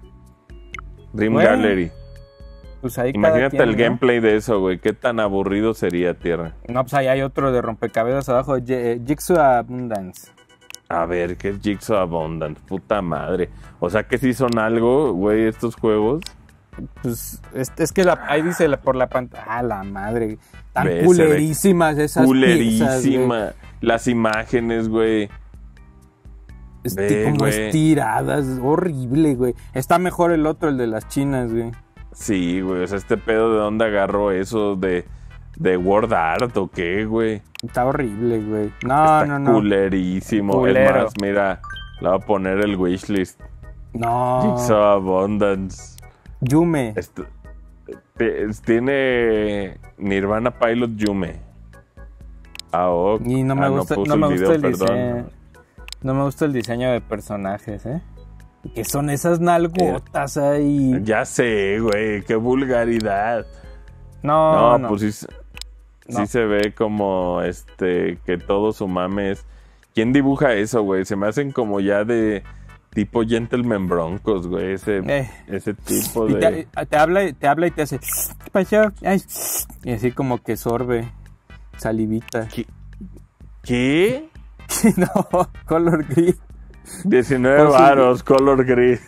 Dream Bueno, Gallery. Pues ahí cada Imagínate quien, el ¿no? gameplay de eso, güey. Qué tan aburrido sería, tierra. No, pues ahí hay otro de rompecabezas abajo. J- Jigsaw Abundance. A ver, ¿qué es Jigsaw Abundant? Puta madre. O sea que sí son algo, güey, estos juegos. Pues es, es que la, ahí dice la, por la pantalla. Ah, la madre. Tan Ve, se ve culerísimas esas piezas, Culerísima. güey. Las imágenes, güey. Este, Ve, como güey. estiradas. Horrible, güey. Está mejor el otro, el de las chinas, güey. Sí, güey. O sea, este pedo de dónde agarró eso de, de Word Art o qué, güey. Está horrible, güey. No, Está no, no. culerísimo. Culero. Es más, mira, le voy a poner el wishlist. No. Jigsaw Abundance. Yume. Esto- te- tiene Nirvana Pilot Yume. Ah, ok. Y no me Ah, gusta, puse no me el gusta video, el perdón. diseño. No me gusta el diseño de personajes, ¿eh? Que son esas nalgotas ahí. Ya sé, güey, qué vulgaridad. No, No, no. pues sí, se- sí No. se ve como este que todo su mame es. ¿Quién dibuja eso, güey? Se me hacen como ya de tipo Gentleman Broncos, güey. Ese, Eh. ese tipo Y de. te, te habla, y- te habla y te hace. ¿Qué pasó? Ay. Y así como que sorbe salivita. ¿Qué? ¿Qué? No, color gris. diecinueve Pues sí. varos, color green.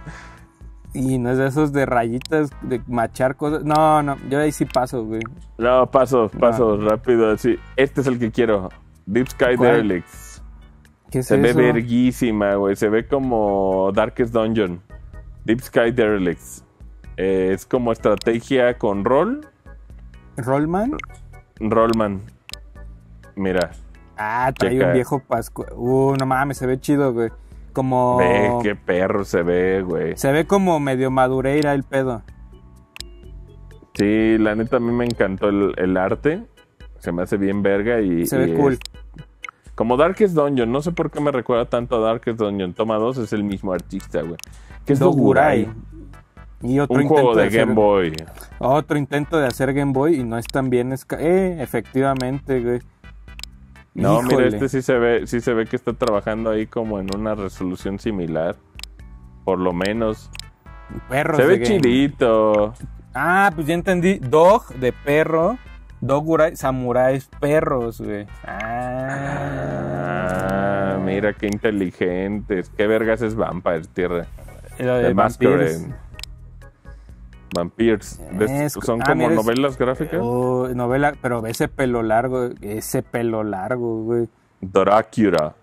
Y no es de esos de rayitas, de machar cosas. No, no, yo ahí sí paso, güey. No, paso, paso, rápido, así. Este es el que quiero. Deep Sky ¿Cuál? Derelicts. ¿Qué es Se ve eso? verguísima, güey. Se ve como Darkest Dungeon. Deep Sky Derelicts. Eh, es como estrategia con rol. ¿Rollman? Rollman. Mira. Ah, trae Checa. un viejo pascu... Uh, no mames, se ve chido, güey. Como... Ve qué perro se ve, güey. Se ve como medio madureira el pedo. Sí, la neta a mí me encantó el, el arte. Se me hace bien verga y... Se ve y cool. es como Darkest Dungeon. No sé por qué me recuerda tanto a Darkest Dungeon. Toma dos es el mismo artista, güey. ¿Qué es Dogurai. Dogurai? Y otro Un intento juego de hacer- Game Boy. Otro intento de hacer Game Boy y no es tan bien... esca- Eh, efectivamente, güey. No, mira, Híjole. este sí se ve, sí se ve que está trabajando ahí como en una resolución similar. Por lo menos. Perros Se de ve Game. chidito. Ah, pues ya entendí. Dog de perro. Dogurai, samuráis, perros, güey. Ah. Ah, mira qué inteligentes. Qué vergas es Vampire, tierra. Lo de The Masquerade. Vampires. Vampires. De- Es- son ah, como mira, es- novelas gráficas. Oh, novela, pero ese pelo largo, ese pelo largo, güey. Dracula.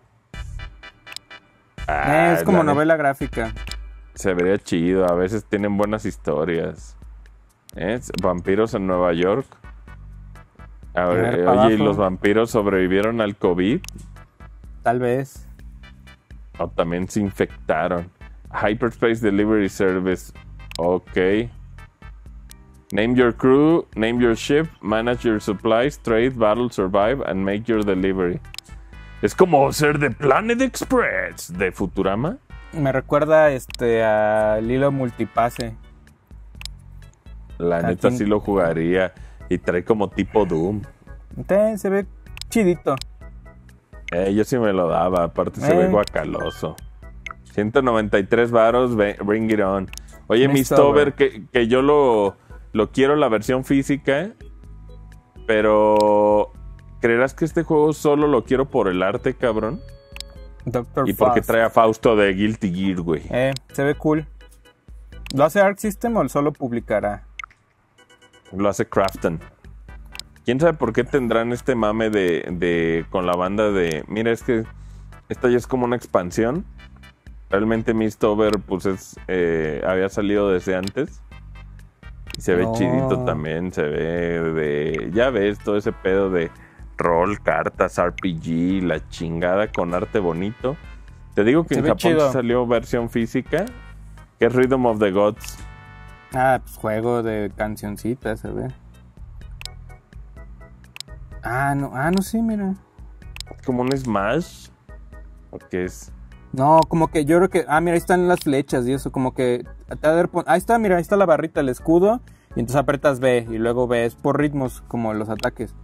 Ah, Eh, es como la neta, novela gráfica. se vería chido. A veces tienen buenas historias. ¿Eh? Vampiros en Nueva York. A ver, ver, eh, pa' oye, ¿y abajo. los vampiros sobrevivieron al COVID? Tal vez. O también se infectaron. Hyperspace Delivery Service. Ok. Name your crew, name your ship, manage your supplies, trade, battle, survive, and make your delivery. Es como ser de Planet Express de Futurama. Me recuerda este a Lilo Multipase. La ¿A neta quién? sí lo jugaría. Y trae como tipo Doom. Te- se ve chidito. Eh, yo sí me lo daba. Aparte se Eh. ve guacaloso. ciento noventa y tres varos, ve- bring it on. Oye, Mistover. Mistover, que, que yo lo, lo quiero la versión física. Pero... ¿creerás que este juego solo lo quiero por el arte, cabrón? Doctor Y porque Faust. trae a Fausto de Guilty Gear, güey. Eh, se ve cool. ¿Lo hace Arc System o solo publicará? Lo hace Crafton. ¿Quién sabe por qué tendrán este mame de, de con la banda de... Mira, es que esta ya es como una expansión. Realmente Mistover, pues es, eh, había salido desde antes. Y se ve No. chidito también. Se ve de... Ya ves, todo ese pedo de rol, cartas, R P G, la chingada con arte bonito. Te digo que Se en ve Japón chido. salió versión física. Que es Rhythm of the Gods. Ah, pues juego de cancioncitas, a ver. Ah, no, ah, no, sí, mira. Como un Smash. ¿O qué es? No, como que yo creo que... Ah, mira, ahí están las flechas y eso, como que... te ha de haber pon- Ahí está, mira, ahí está la barrita, el escudo. Y entonces apretas B y luego B es por ritmos, como los ataques.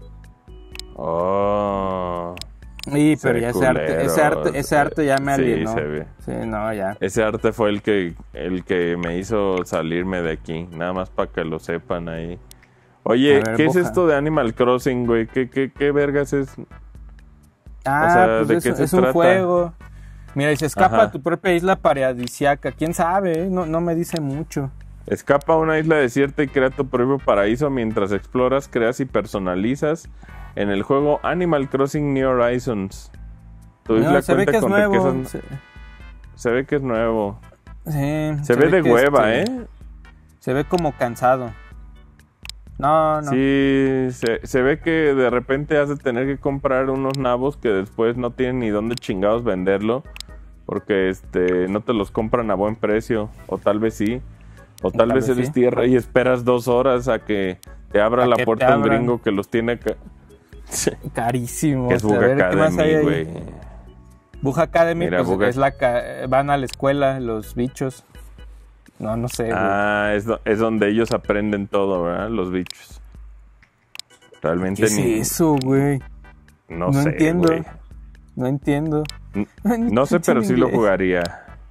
Oh. Y pero ya ese arte, ese arte, ese arte ya me sí, alienó. Se ve. Sí, no, ya. Ese arte fue el que el que me hizo salirme de aquí, nada más para que lo sepan ahí. Oye, ver, ¿qué boja. es esto de Animal Crossing, güey? ¿Qué, qué, qué vergas es? Ah, o sea, pues ¿de es, qué se es trata? Un juego. Mira, y se escapa Ajá. a tu propia isla paradisiaca. ¿Quién sabe? No, no me dice mucho. Escapa a una isla desierta y crea tu propio paraíso mientras exploras, creas y personalizas en el juego Animal Crossing New Horizons. Tu no, isla se ve que es nuevo. Son... Se... se ve que es nuevo. Sí, se, se ve, ve de hueva, este... ¿eh? Se ve como cansado. No, no. Sí, se, se ve que de repente has de tener que comprar unos nabos que después no tienen ni dónde chingados venderlo. Porque este no te los compran a buen precio. O tal vez sí. O tal, tal vez eres sí. tierra y esperas dos horas a que te abra la puerta un gringo que los tiene ca... carísimos. Que es Bug Academy, güey. Bug Academy, Mira, pues Bug... es la ca... van a la escuela los bichos. No, no sé. Ah, es, do... es donde ellos aprenden todo, ¿verdad? Los bichos. Realmente ¿Qué ni... es eso, güey? No, no sé, entiendo. Güey. No entiendo. No, no sé, pero sí lo jugaría.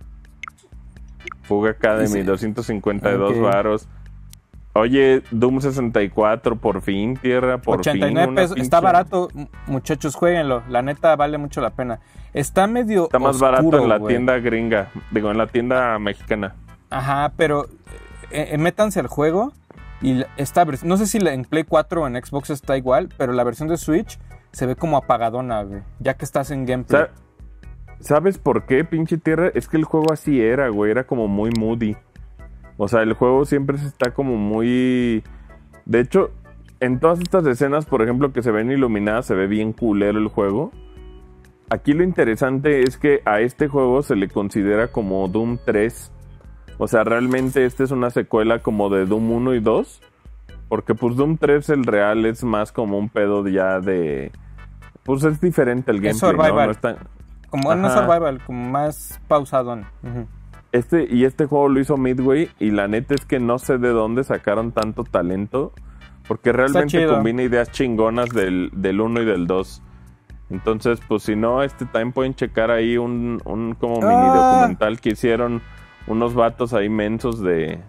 Bug Academy, doscientos cincuenta y dos okay. varos. Oye, Doom sesenta y cuatro, por fin, tierra, por ochenta y nueve fin. pesos, pinche... está barato, muchachos, jueguenlo. La neta vale mucho la pena. Está medio Está más oscuro, barato en la wey. tienda gringa, digo, en la tienda mexicana. Ajá, pero eh, eh, métanse al juego y esta versión, no sé si en Play cuatro o en Xbox está igual, pero la versión de Switch se ve como apagadona, güey, ya que estás en gameplay. ¿Sabes? ¿Sabes por qué, pinche tierra? Es que el juego así era, güey, era como muy moody. O sea, el juego siempre está como muy... De hecho, en todas estas escenas, por ejemplo, que se ven iluminadas, se ve bien culero el juego. Aquí lo interesante es que a este juego se le considera como Doom tres. O sea, realmente esta es una secuela como de Doom uno y dos. Porque pues Doom tres, el real, es más como un pedo ya de... Pues es diferente el gameplay, es survival. ¿no? No es tan... Como no survival, como más pausadón. Uh-huh. Este, y este juego lo hizo Midway y la neta es que no sé de dónde sacaron tanto talento, porque realmente combina ideas chingonas del, del uno y del dos. Entonces, pues si no, este también pueden checar ahí un, un como mini ah. documental que hicieron unos vatos ahí mensos de,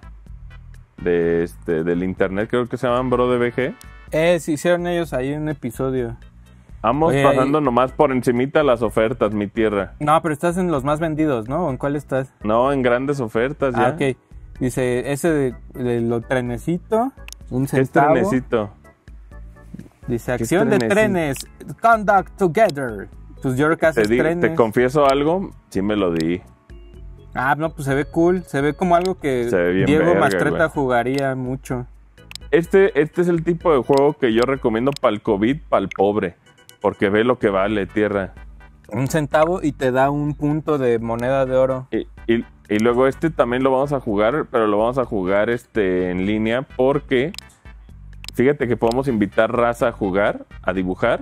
de este, del internet, creo que se llaman Bro de B G. Eh, sí, hicieron ellos ahí un episodio. Vamos Oye, pasando ahí... nomás por encimita las ofertas, mi tierra. No, pero estás en los más vendidos, ¿no? ¿En cuál estás? No, en grandes ofertas ya. Ah, ok. Dice, ese de, de lo trenecito, un centavo. ¿Qué trenecito? Dice, acción de trenes, conduct together. Pues yo creo que haces te di, trenes. Te confieso algo, sí me lo di. Ah, no, pues se ve cool. Se ve como algo que Diego verga, Mastretta güey. jugaría mucho. Este, este es el tipo de juego que yo recomiendo para el COVID, para el pobre. Porque ve lo que vale, tierra. Un centavo y te da un punto de moneda de oro. Y, y, y luego este también lo vamos a jugar, pero lo vamos a jugar este en línea porque... Fíjate que podemos invitar raza a jugar, a dibujar.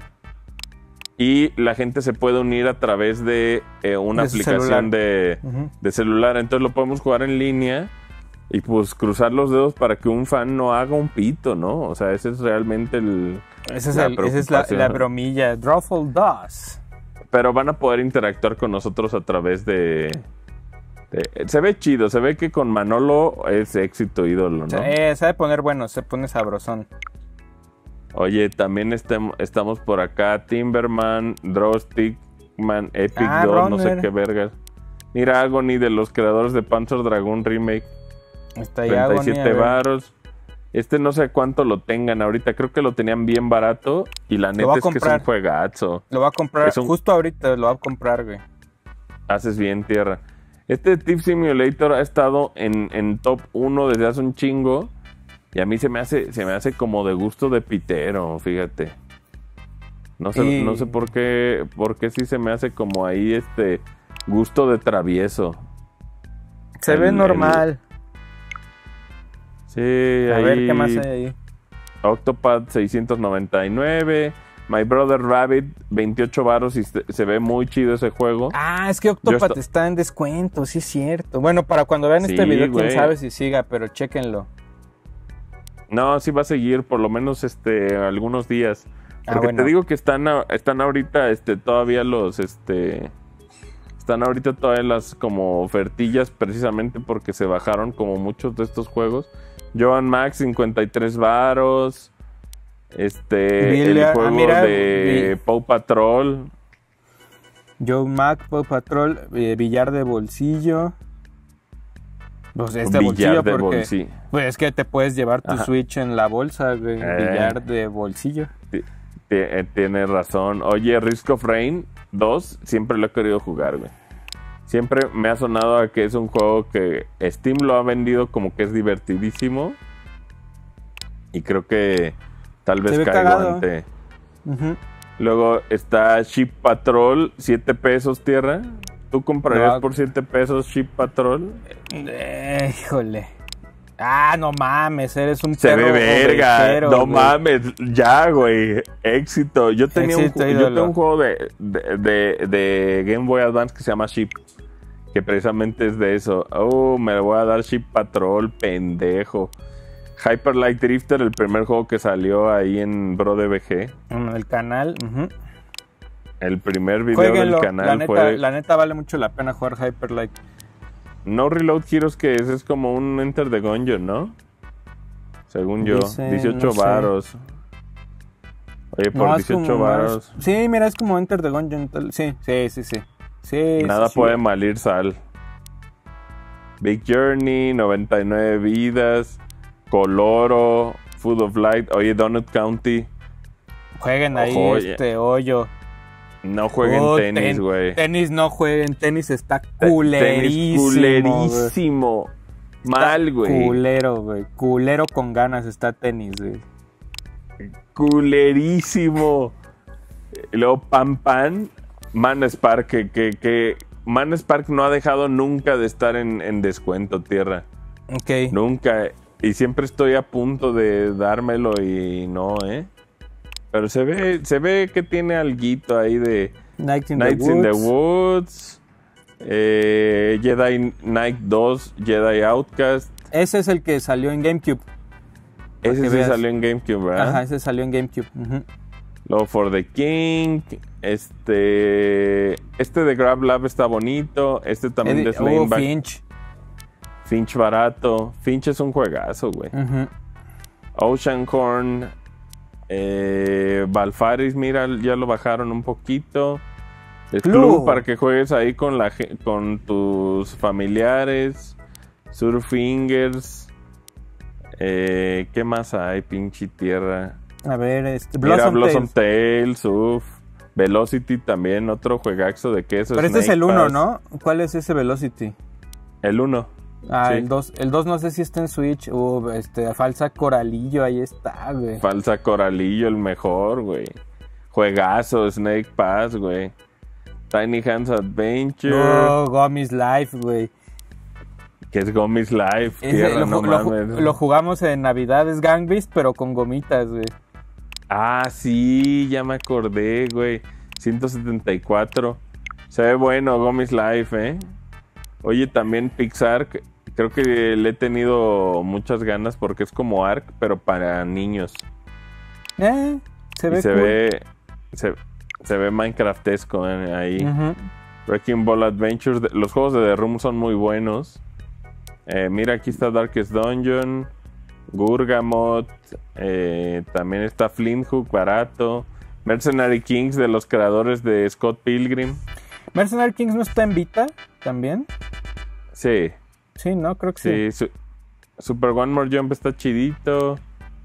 Y la gente se puede unir a través de eh, una de aplicación celular. De, uh-huh. de celular. Entonces lo podemos jugar en línea y pues cruzar los dedos para que un fan no haga un pito, ¿no? O sea, ese es realmente el... Esa es, el, esa es la, la bromilla. Drawful dos. Pero van a poder interactuar con nosotros a través de, de... Se ve chido, se ve que con Manolo es éxito ídolo, ¿no? Eh, sabe poner bueno, se pone sabrosón. Oye, también estem, estamos por acá. Timberman, Drawstickman, Epic ah, dos, no sé qué vergas. Mira, Agony de los creadores de Panzer Dragoon Remake. Está ahí treinta y siete varos. Este no sé cuánto lo tengan ahorita. Creo que lo tenían bien barato. Y la neta es que es un juegazo. Lo va a comprar. Un... Justo ahorita lo va a comprar, güey. Haces bien, tierra. Este Thief Simulator ha estado en, en top uno desde hace un chingo. Y a mí se me hace, se me hace como de gusto de pitero, fíjate. No sé, y... no sé por qué, por qué sí se me hace como ahí este gusto de travieso. Se el, ve normal. El... Sí, a ahí... ver qué más hay ahí. Octopath seiscientos noventa y nueve, My Brother Rabbit veintiocho varos y se, se ve muy chido ese juego. Ah, es que Octopath esto... está en descuento, sí es cierto. Bueno, para cuando vean sí, este video, güey. Quién sabe si siga, pero chéquenlo. No, sí va a seguir por lo menos este algunos días. Porque Ah, bueno. te digo que están, a- están ahorita este, todavía los... este Están ahorita todavía las como ofertillas precisamente porque se bajaron como muchos de estos juegos. Joan Max, cincuenta y tres varos. Este, Billiard, el juego ah, mira, de vi- Paw Patrol. Joe Mac, Paw Patrol, eh, billar de bolsillo. Pues es de Billar bolsillo de porque bolsillo. pues es que te puedes llevar tu Ajá. Switch en la bolsa, güey. Eh. Billar de bolsillo. Ti- ti- eh, Tienes razón. Oye, Risk of Rain dos, siempre lo he querido jugar, güey. Siempre me ha sonado a que es un juego que Steam lo ha vendido como que es divertidísimo. Y creo que tal vez Se ve caigo cagado. ante... Ujú. Luego está Ship Patrol, siete pesos, tierra. ¿Tú comprarías No. por siete pesos Ship Patrol? Eh, híjole. Ah, no mames, eres un Se perro ve verga, ovejero, no güey. mames, ya, güey, éxito. Yo tenía Éxito, un, ju- yo ídolo. tengo un juego de, de, de- de Game Boy Advance que se llama Ship, que precisamente es de eso. Oh, me voy a dar Ship Patrol, pendejo. Hyper Light Drifter, el primer juego que salió ahí en Bro D B G. En el canal. Ujú. El primer video Jueguenlo. del canal La neta, fue la neta vale mucho la pena jugar Hyper Light. No Reload Heroes, que es, es como un Enter the Gungeon, ¿no? Según yo, Dice, dieciocho no sé. varos. Oye, por No, es dieciocho como más- varos, Sí, mira, es como Enter the Gungeon. tal- Sí, sí, sí, sí. Sí, nada sí, sí. puede malir sal. Big Journey, noventa y nueve vidas, Coloro, Food of Light. Oye, Donut County, Jueguen ahí Ojo, oye. este hoyo. no jueguen Oh, tenis, ten- güey. Tenis no jueguen, tenis está Tenis culerísimo. güey. culerísimo. Mal, Está güey. Culero, güey. Culero con ganas está tenis, güey. Culerísimo. Y luego Pan Pan, Man Spark, que, que, que Man Spark no ha dejado nunca de estar en, en descuento, tierra. Ok. Nunca. Y siempre estoy a punto de dármelo y no, ¿eh? Pero se ve, se ve que tiene alguito ahí de Night in Nights the in the Woods. Woods, eh, Jedi Knight dos, Jedi Outcast. Ese es el que salió en GameCube. Para Ese que sí veas. salió en GameCube, ¿verdad? Ajá, ese salió en GameCube. Ujú. Luego For the King. Este. Este de Grab Lab está bonito. Este también de Edi- Slane oh, Back. Finch. Finch barato. Finch es un juegazo, güey. Ujú. Oceanhorn. Eh, Valfaris, mira, ya lo bajaron un poquito. El Club. Club para que juegues ahí con, la, ge- con tus familiares. Surfingers. Eh, ¿Qué más hay, pinche tierra? A ver, este. Mira, Blossom, Blossom Tales. Tales, uff. Velocity también, otro juegaxo de queso. Pero este es Snake el uno, Pass. ¿no? ¿Cuál es ese Velocity? El uno. Ah, Sí. el dos. El dos no sé si está en Switch. Uh, este, falsa Coralillo, ahí está, güey. Falsa Coralillo, el mejor, güey. Juegazo, Snake Pass, güey. Tiny Hands Adventure. Oh, Gomis Life, güey. Que es Gomis Life. Ese Tierra, lo, no ju- lo ju- mames. lo jugamos en Navidades Gang Beast, pero con gomitas, güey. Ah, sí, ya me acordé, güey. ciento setenta y cuatro. Se ve bueno, Gomis Life, ¿eh? Oye, también Pixar, que- creo que le he tenido muchas ganas porque es como Ark, pero para niños. Eh, se y ve se cool. ve se, se ve Minecraftesco eh, ahí. Ujú. Wrecking Ball Adventures, de- los juegos de The Room son muy buenos. Eh, mira, aquí está Darkest Dungeon, Gurgamot, eh, también está Flint Hook barato, Mercenary Kings de los creadores de Scott Pilgrim. Mercenary Kings no está en Vita también. Sí, Sí, no, creo que sí. sí, su- Super One More Jump está chidito.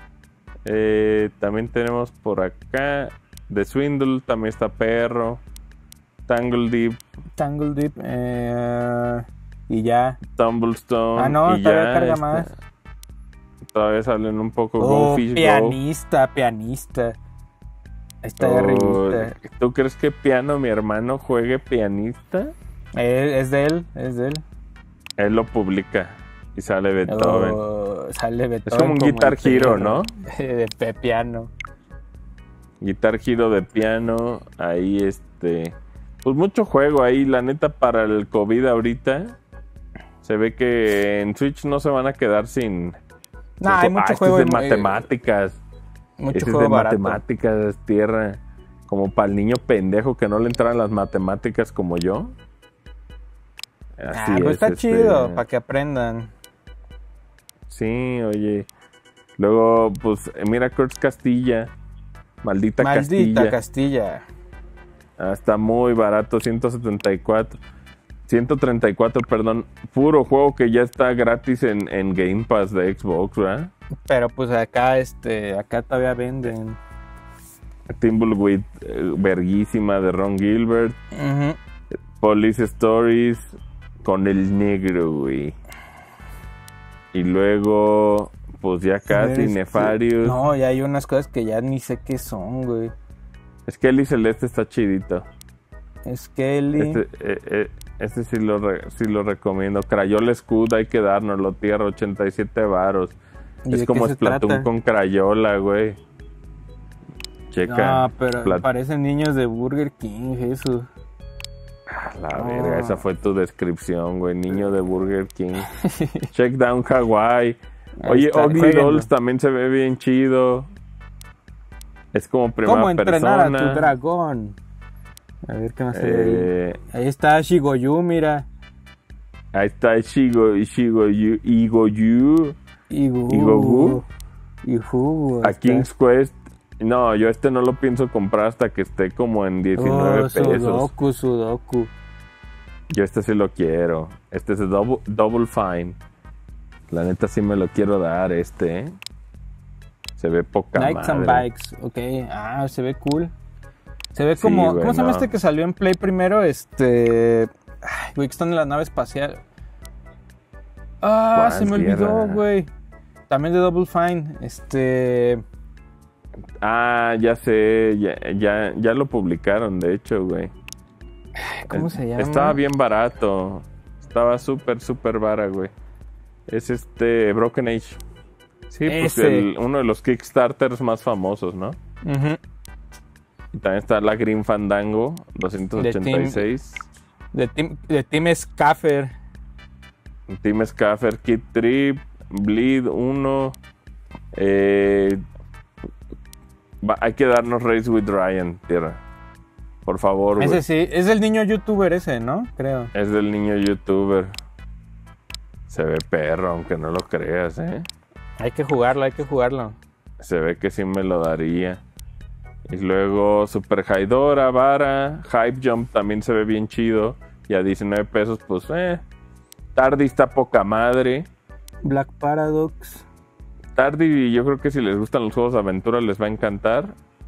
Eh, también tenemos por acá The Swindle, también está perro. Tangle Deep, Tangle Deep. Eh, y ya. Tumblestone. Ah, no, y todavía ya carga está- más. Todavía salen un poco Oh, Go Fish Go. pianista, pianista. Ahí está de Oh, arribita. ¿Tú crees que Piano, mi hermano, juegue pianista? Eh, es de él, es de él. Él lo publica y sale Beethoven. Oh, sale Beethoven. como un Guitar el Hero, perro. ¿no? De pe- piano. Guitar Hero de piano, ahí este... Pues mucho juego ahí, la neta, para el COVID ahorita. Se ve que en Switch no se van a quedar sin, Nah, hay mucho ah, juego este es de en- matemáticas. Mucho Este es juego de barato. matemáticas, tierra. Como para el niño pendejo que no le entran las matemáticas como yo. Así Ah, pues es, está este, chido, para que aprendan. Sí, oye. Luego, pues, eh, mira Kurtz Castilla. Maldita, Maldita Castilla. Castilla. Ah, está muy barato, ciento setenta y cuatro. ciento treinta y cuatro, perdón. Puro juego que ya está gratis en, en Game Pass de Xbox, ¿verdad? Pero pues acá, este, acá todavía venden. Thimbleweed, eh, verguísima de Ron Gilbert. Ujú. Police Stories con el negro, güey. Y luego, pues ya A ver, casi, este, Nefarious. No, ya hay unas cosas que ya ni sé qué son, güey. Skelly Celeste está chidito. Skelly. Este, eh, eh, este sí, lo re- sí lo recomiendo. Crayola Scud, hay que dárnoslo, tierra, ochenta y siete varos. ¿Y Es de como qué se Splatoon trata? con Crayola, güey. Checa. No, pero Plat- parecen niños de Burger King, eso. Ah, la No. verga, esa fue tu descripción, güey. Niño de Burger King. Check Down Hawaii. Ahí Oye, está, Ugly jueguenlo. Dolls también se ve bien chido. Es como primera ¿Cómo entrenar persona. a tu dragón? A ver qué más hay ahí. Eh, Ahí está Shigoyu, mira. ahí está Shigo, Shigoyu, Igoyu, Igu. Igogu. Igu. a King's Quest. No, yo este no lo pienso comprar hasta que esté como en diecinueve Oh, pesos. Sudoku, Sudoku. Yo este sí lo quiero. Este es de Double, Double Fine. La neta sí me lo quiero dar este, ¿eh? Se ve poca Nikes and madre. Bikes, ok. Ah, se ve cool. Se ve Sí, como. güey, ¿Cómo se llama no. este que salió en Play primero? Este. Ay, güey, que están en la nave espacial. Ah, ¿Cuál, se me olvidó, tierra? güey. También de Double Fine. Este. Ah, ya sé, ya, ya, ya lo publicaron, de hecho, güey. ¿Cómo Eh, se llama? Estaba bien barato. Estaba súper, súper bara, güey. Es este Broken Age. Sí, pues Ese. el- uno de los Kickstarters más famosos, ¿no? Ujú. Y también está la Green Fandango, doscientos ochenta y seis. De Team, de Team Scaffer. Team Scaffer, Kid Trip, Bleed uno. Eh, va- hay que darnos Race with Ryan, tierra. Por favor, güey. Ese sí, es el niño youtuber ese, ¿no? Creo. Es del niño youtuber. Se ve perro, aunque no lo creas, ¿eh? Hay que jugarlo, hay que jugarlo. Se ve que sí me lo daría. Y luego Super Haidora, Vara, Hype Jump también se ve bien chido. Y a diecinueve pesos, pues, eh. Tardy está poca madre. Black Paradox. Tardy, yo creo que si les gustan los juegos de aventura les va a encantar.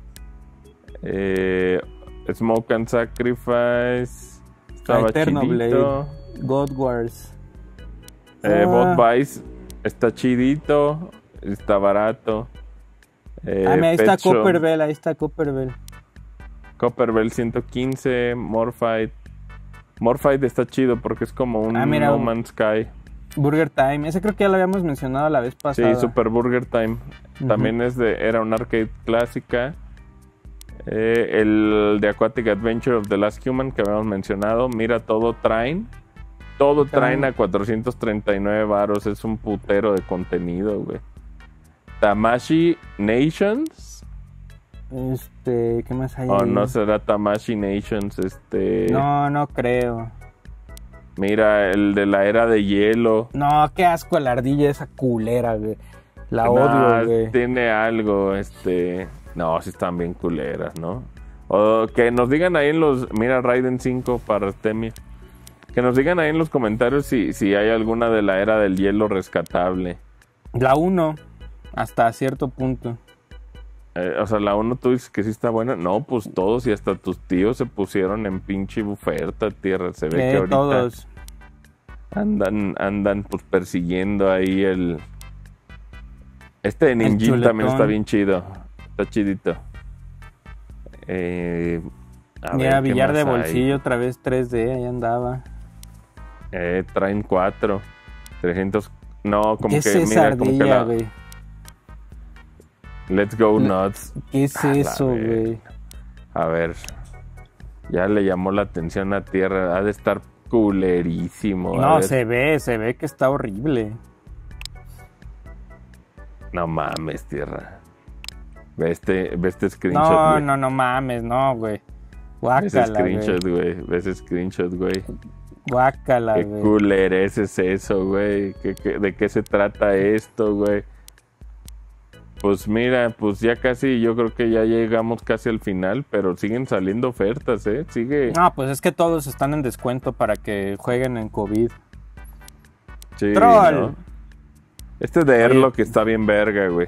Eh, Smoke and Sacrifice. Estaba Eterno chidito. Blade. God Wars. Eh, Ah. Bot Vice está chidito. Está barato. Eh, ah, mira, ahí está Pet Shop, Copperbell, ahí está Copperbell. Copperbell ciento quince. Morfight. Morfight está chido porque es como un Ah, mira, No un- Man's Sky. Burger Time, ese creo que ya lo habíamos mencionado la vez pasada. Sí, Super Burger Time. Ujú. También es de, era una arcade clásica. Eh, el de Aquatic Adventure of the Last Human que habíamos mencionado. Mira, todo traen. Todo traen Traen. a cuatrocientos treinta y nueve varos. Es un putero de contenido, güey. Tamashi Nations. Este, ¿qué más hay? O ahí? no será Tamashi Nations. Este. No, no creo. Mira, el de la era de hielo. No, qué asco la ardilla esa culera, güey. La Nah, odio, güey. tiene algo, este... No, sí están bien culeras, ¿no? O que nos digan ahí en los... Mira, Raiden cinco para Artemia. Que nos digan ahí en los comentarios si, si hay alguna de la era del hielo rescatable. La uno, hasta cierto punto. Eh, o sea, la uno tú dices que sí está buena. No, pues todos y hasta tus tíos se pusieron en pinche oferta, tierra. Se ve que Eh, ahorita todos. andan, andan pues persiguiendo ahí el... Este de Ninjin chuletón. también está bien chido. Está chidito. Eh, a Mira, ver, ¿qué billar más de hay? bolsillo, otra vez tres D, ahí andaba. Eh, traen cuatro. trescientos... No, como ¿Qué que... es esa mira, como que ardilla, la... güey? Let's go nuts. ¿Qué es A la eso, verga. güey? A ver. Ya le llamó la atención a Tierra. Ha de estar culerísimo. A No, ver. se ve, se ve que está horrible. No mames, tierra. Ve este, ve este screenshot, No, güey. no, no mames, no, güey. Ve ese Guácala, screenshot, güey. güey. Ve ese screenshot, güey. Guácala, Qué güey. culerez es eso, güey. ¿Qué, qué, ¿De qué se trata esto, güey? Pues mira, pues ya casi, yo creo que ya llegamos casi al final, pero siguen saliendo ofertas, ¿eh? Sigue. No, pues es que todos están en descuento para que jueguen en COVID. Sí, Troll. ¿no? Este de Airlock está bien verga, güey.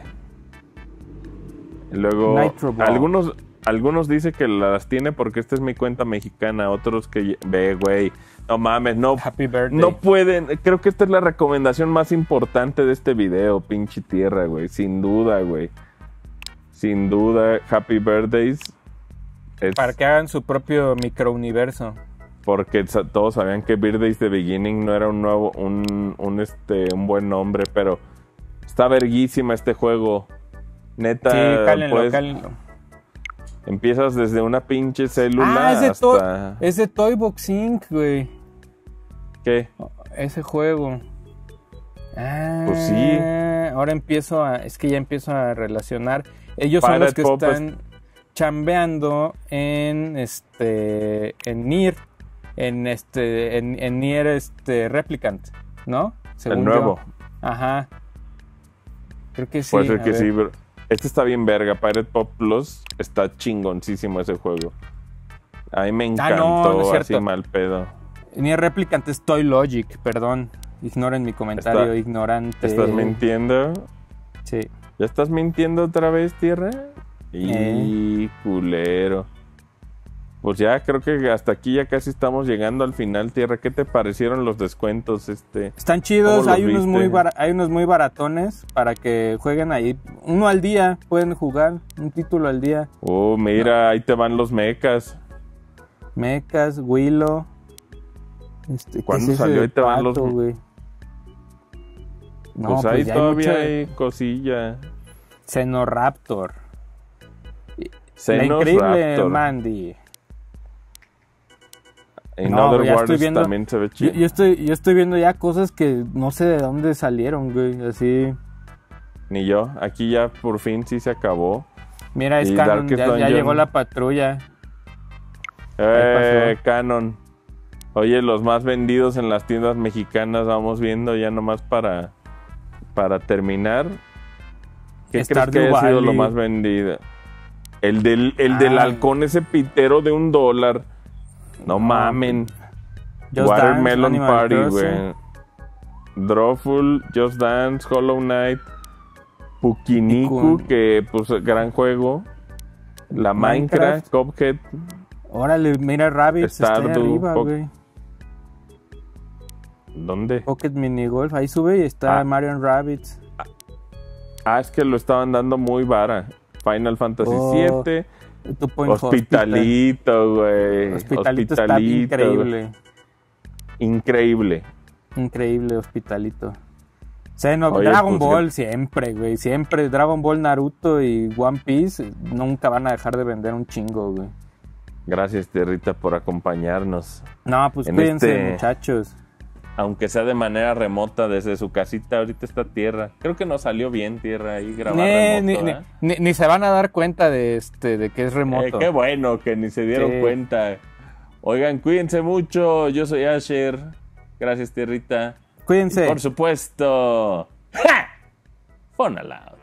Luego, Nitro Ball. algunos, algunos dicen que las tiene porque esta es mi cuenta mexicana. Otros que, ve, güey, no mames, no, Happy birthday. no pueden. Creo que esta es la recomendación más importante de este video, pinche tierra, güey. Sin duda, güey. Sin duda, Happy Birthdays. Es Para que hagan su propio microuniverso. porque sa- todos sabían que Birthdays The Beginning no era un nuevo, un, un, este, un buen nombre, pero está verguísima este juego. Neta, Sí, cálenlo, pues, cálenlo. empiezas desde una pinche célula Ah, es de, hasta... Toy, es de Toy Box Incorporated, güey. ¿Qué? Ese juego. Ah, Pues sí. Ahora empiezo a... Es que ya empiezo a relacionar. Ellos son Pirate los que Pop están chambeando en este... En Nier. En este... En, en Nier este, Replicant, ¿no? Según El nuevo. yo. Ajá. Creo que sí. Puede ser a que ver. sí, pero... Este está bien verga. Pirate Pop Plus está chingoncísimo ese juego. A mí me Ah, no, encantó, no es así cierto. mal pedo. Nier Replicant es Toy Logic, perdón. Ignoren mi comentario Está- ignorante. ¿Estás mintiendo? Sí. ¿Ya estás mintiendo otra vez, tierra? Eh. Y culero. Pues ya creo que hasta aquí ya casi estamos llegando al final, tierra. ¿Qué te parecieron los descuentos? Este, Están chidos, ¿Cómo los hay unos, viste? muy bara- hay unos muy baratones para que jueguen ahí. Uno al día pueden jugar, un título al día. oh, mira, ahí te van los mechas. Mechas, Willow. Este, ¿qué ¿Cuándo es ese salió? Ahí te van pato, los- güey? No, pues pues ahí ya hay todavía mucha- hay cosilla. Xenoraptor. La Xenos increíble Raptor. Mandy. En No, Other ya estoy Worlds viendo- también se ve Yo, chido. yo estoy, yo estoy viendo ya cosas que no sé de dónde salieron, güey. Así. Ni yo. Aquí ya por fin sí se acabó. Mira, es Y canon, Darkest ya, ya Dungeon. llegó la patrulla. Eh, pasó? Canon. Oye, los más vendidos en las tiendas mexicanas, vamos viendo ya nomás para, para terminar. ¿Qué Stardew crees que haya sido Valley. lo más vendido? El del, el del Ah. halcón, ese pitero de un dólar. No mamen. Just Watermelon Dance, Animal Party, Crossing. güey. Drawful, Just Dance, Hollow Knight, Pukiniku, Y con- que pues gran juego. La Minecraft, Minecraft. Cuphead. Órale, mira Rabbids, está ahí Stardew, arriba, Po- güey. ¿Dónde? Pocket Mini Golf, ahí sube y está Ah. Mario Rabbids. Ah, es que lo estaban dando muy vara. Final Fantasy Oh, siete. Two Point Hospitalito, güey. Hospitalito está increíble. güey. Increíble. Increíble, Hospitalito. Xeno- Oye, Dragon pues, Ball siempre, güey. Siempre. Dragon Ball, Naruto y One Piece nunca van a dejar de vender un chingo, güey. Gracias, Tierrita, por acompañarnos. No, pues En cuídense, este- muchachos. Aunque sea de manera remota desde su casita, ahorita está Tierra. Creo que nos salió bien Tierra ahí grabar Ni, remoto, ni, ¿eh? ni- ni se van a dar cuenta de este de que es Eh, remoto. qué bueno que ni se dieron Sí. cuenta. Oigan, cuídense mucho. Yo soy Asher. Gracias, Tierrita. Cuídense. Por supuesto. ¡Ja! Fun Aloud.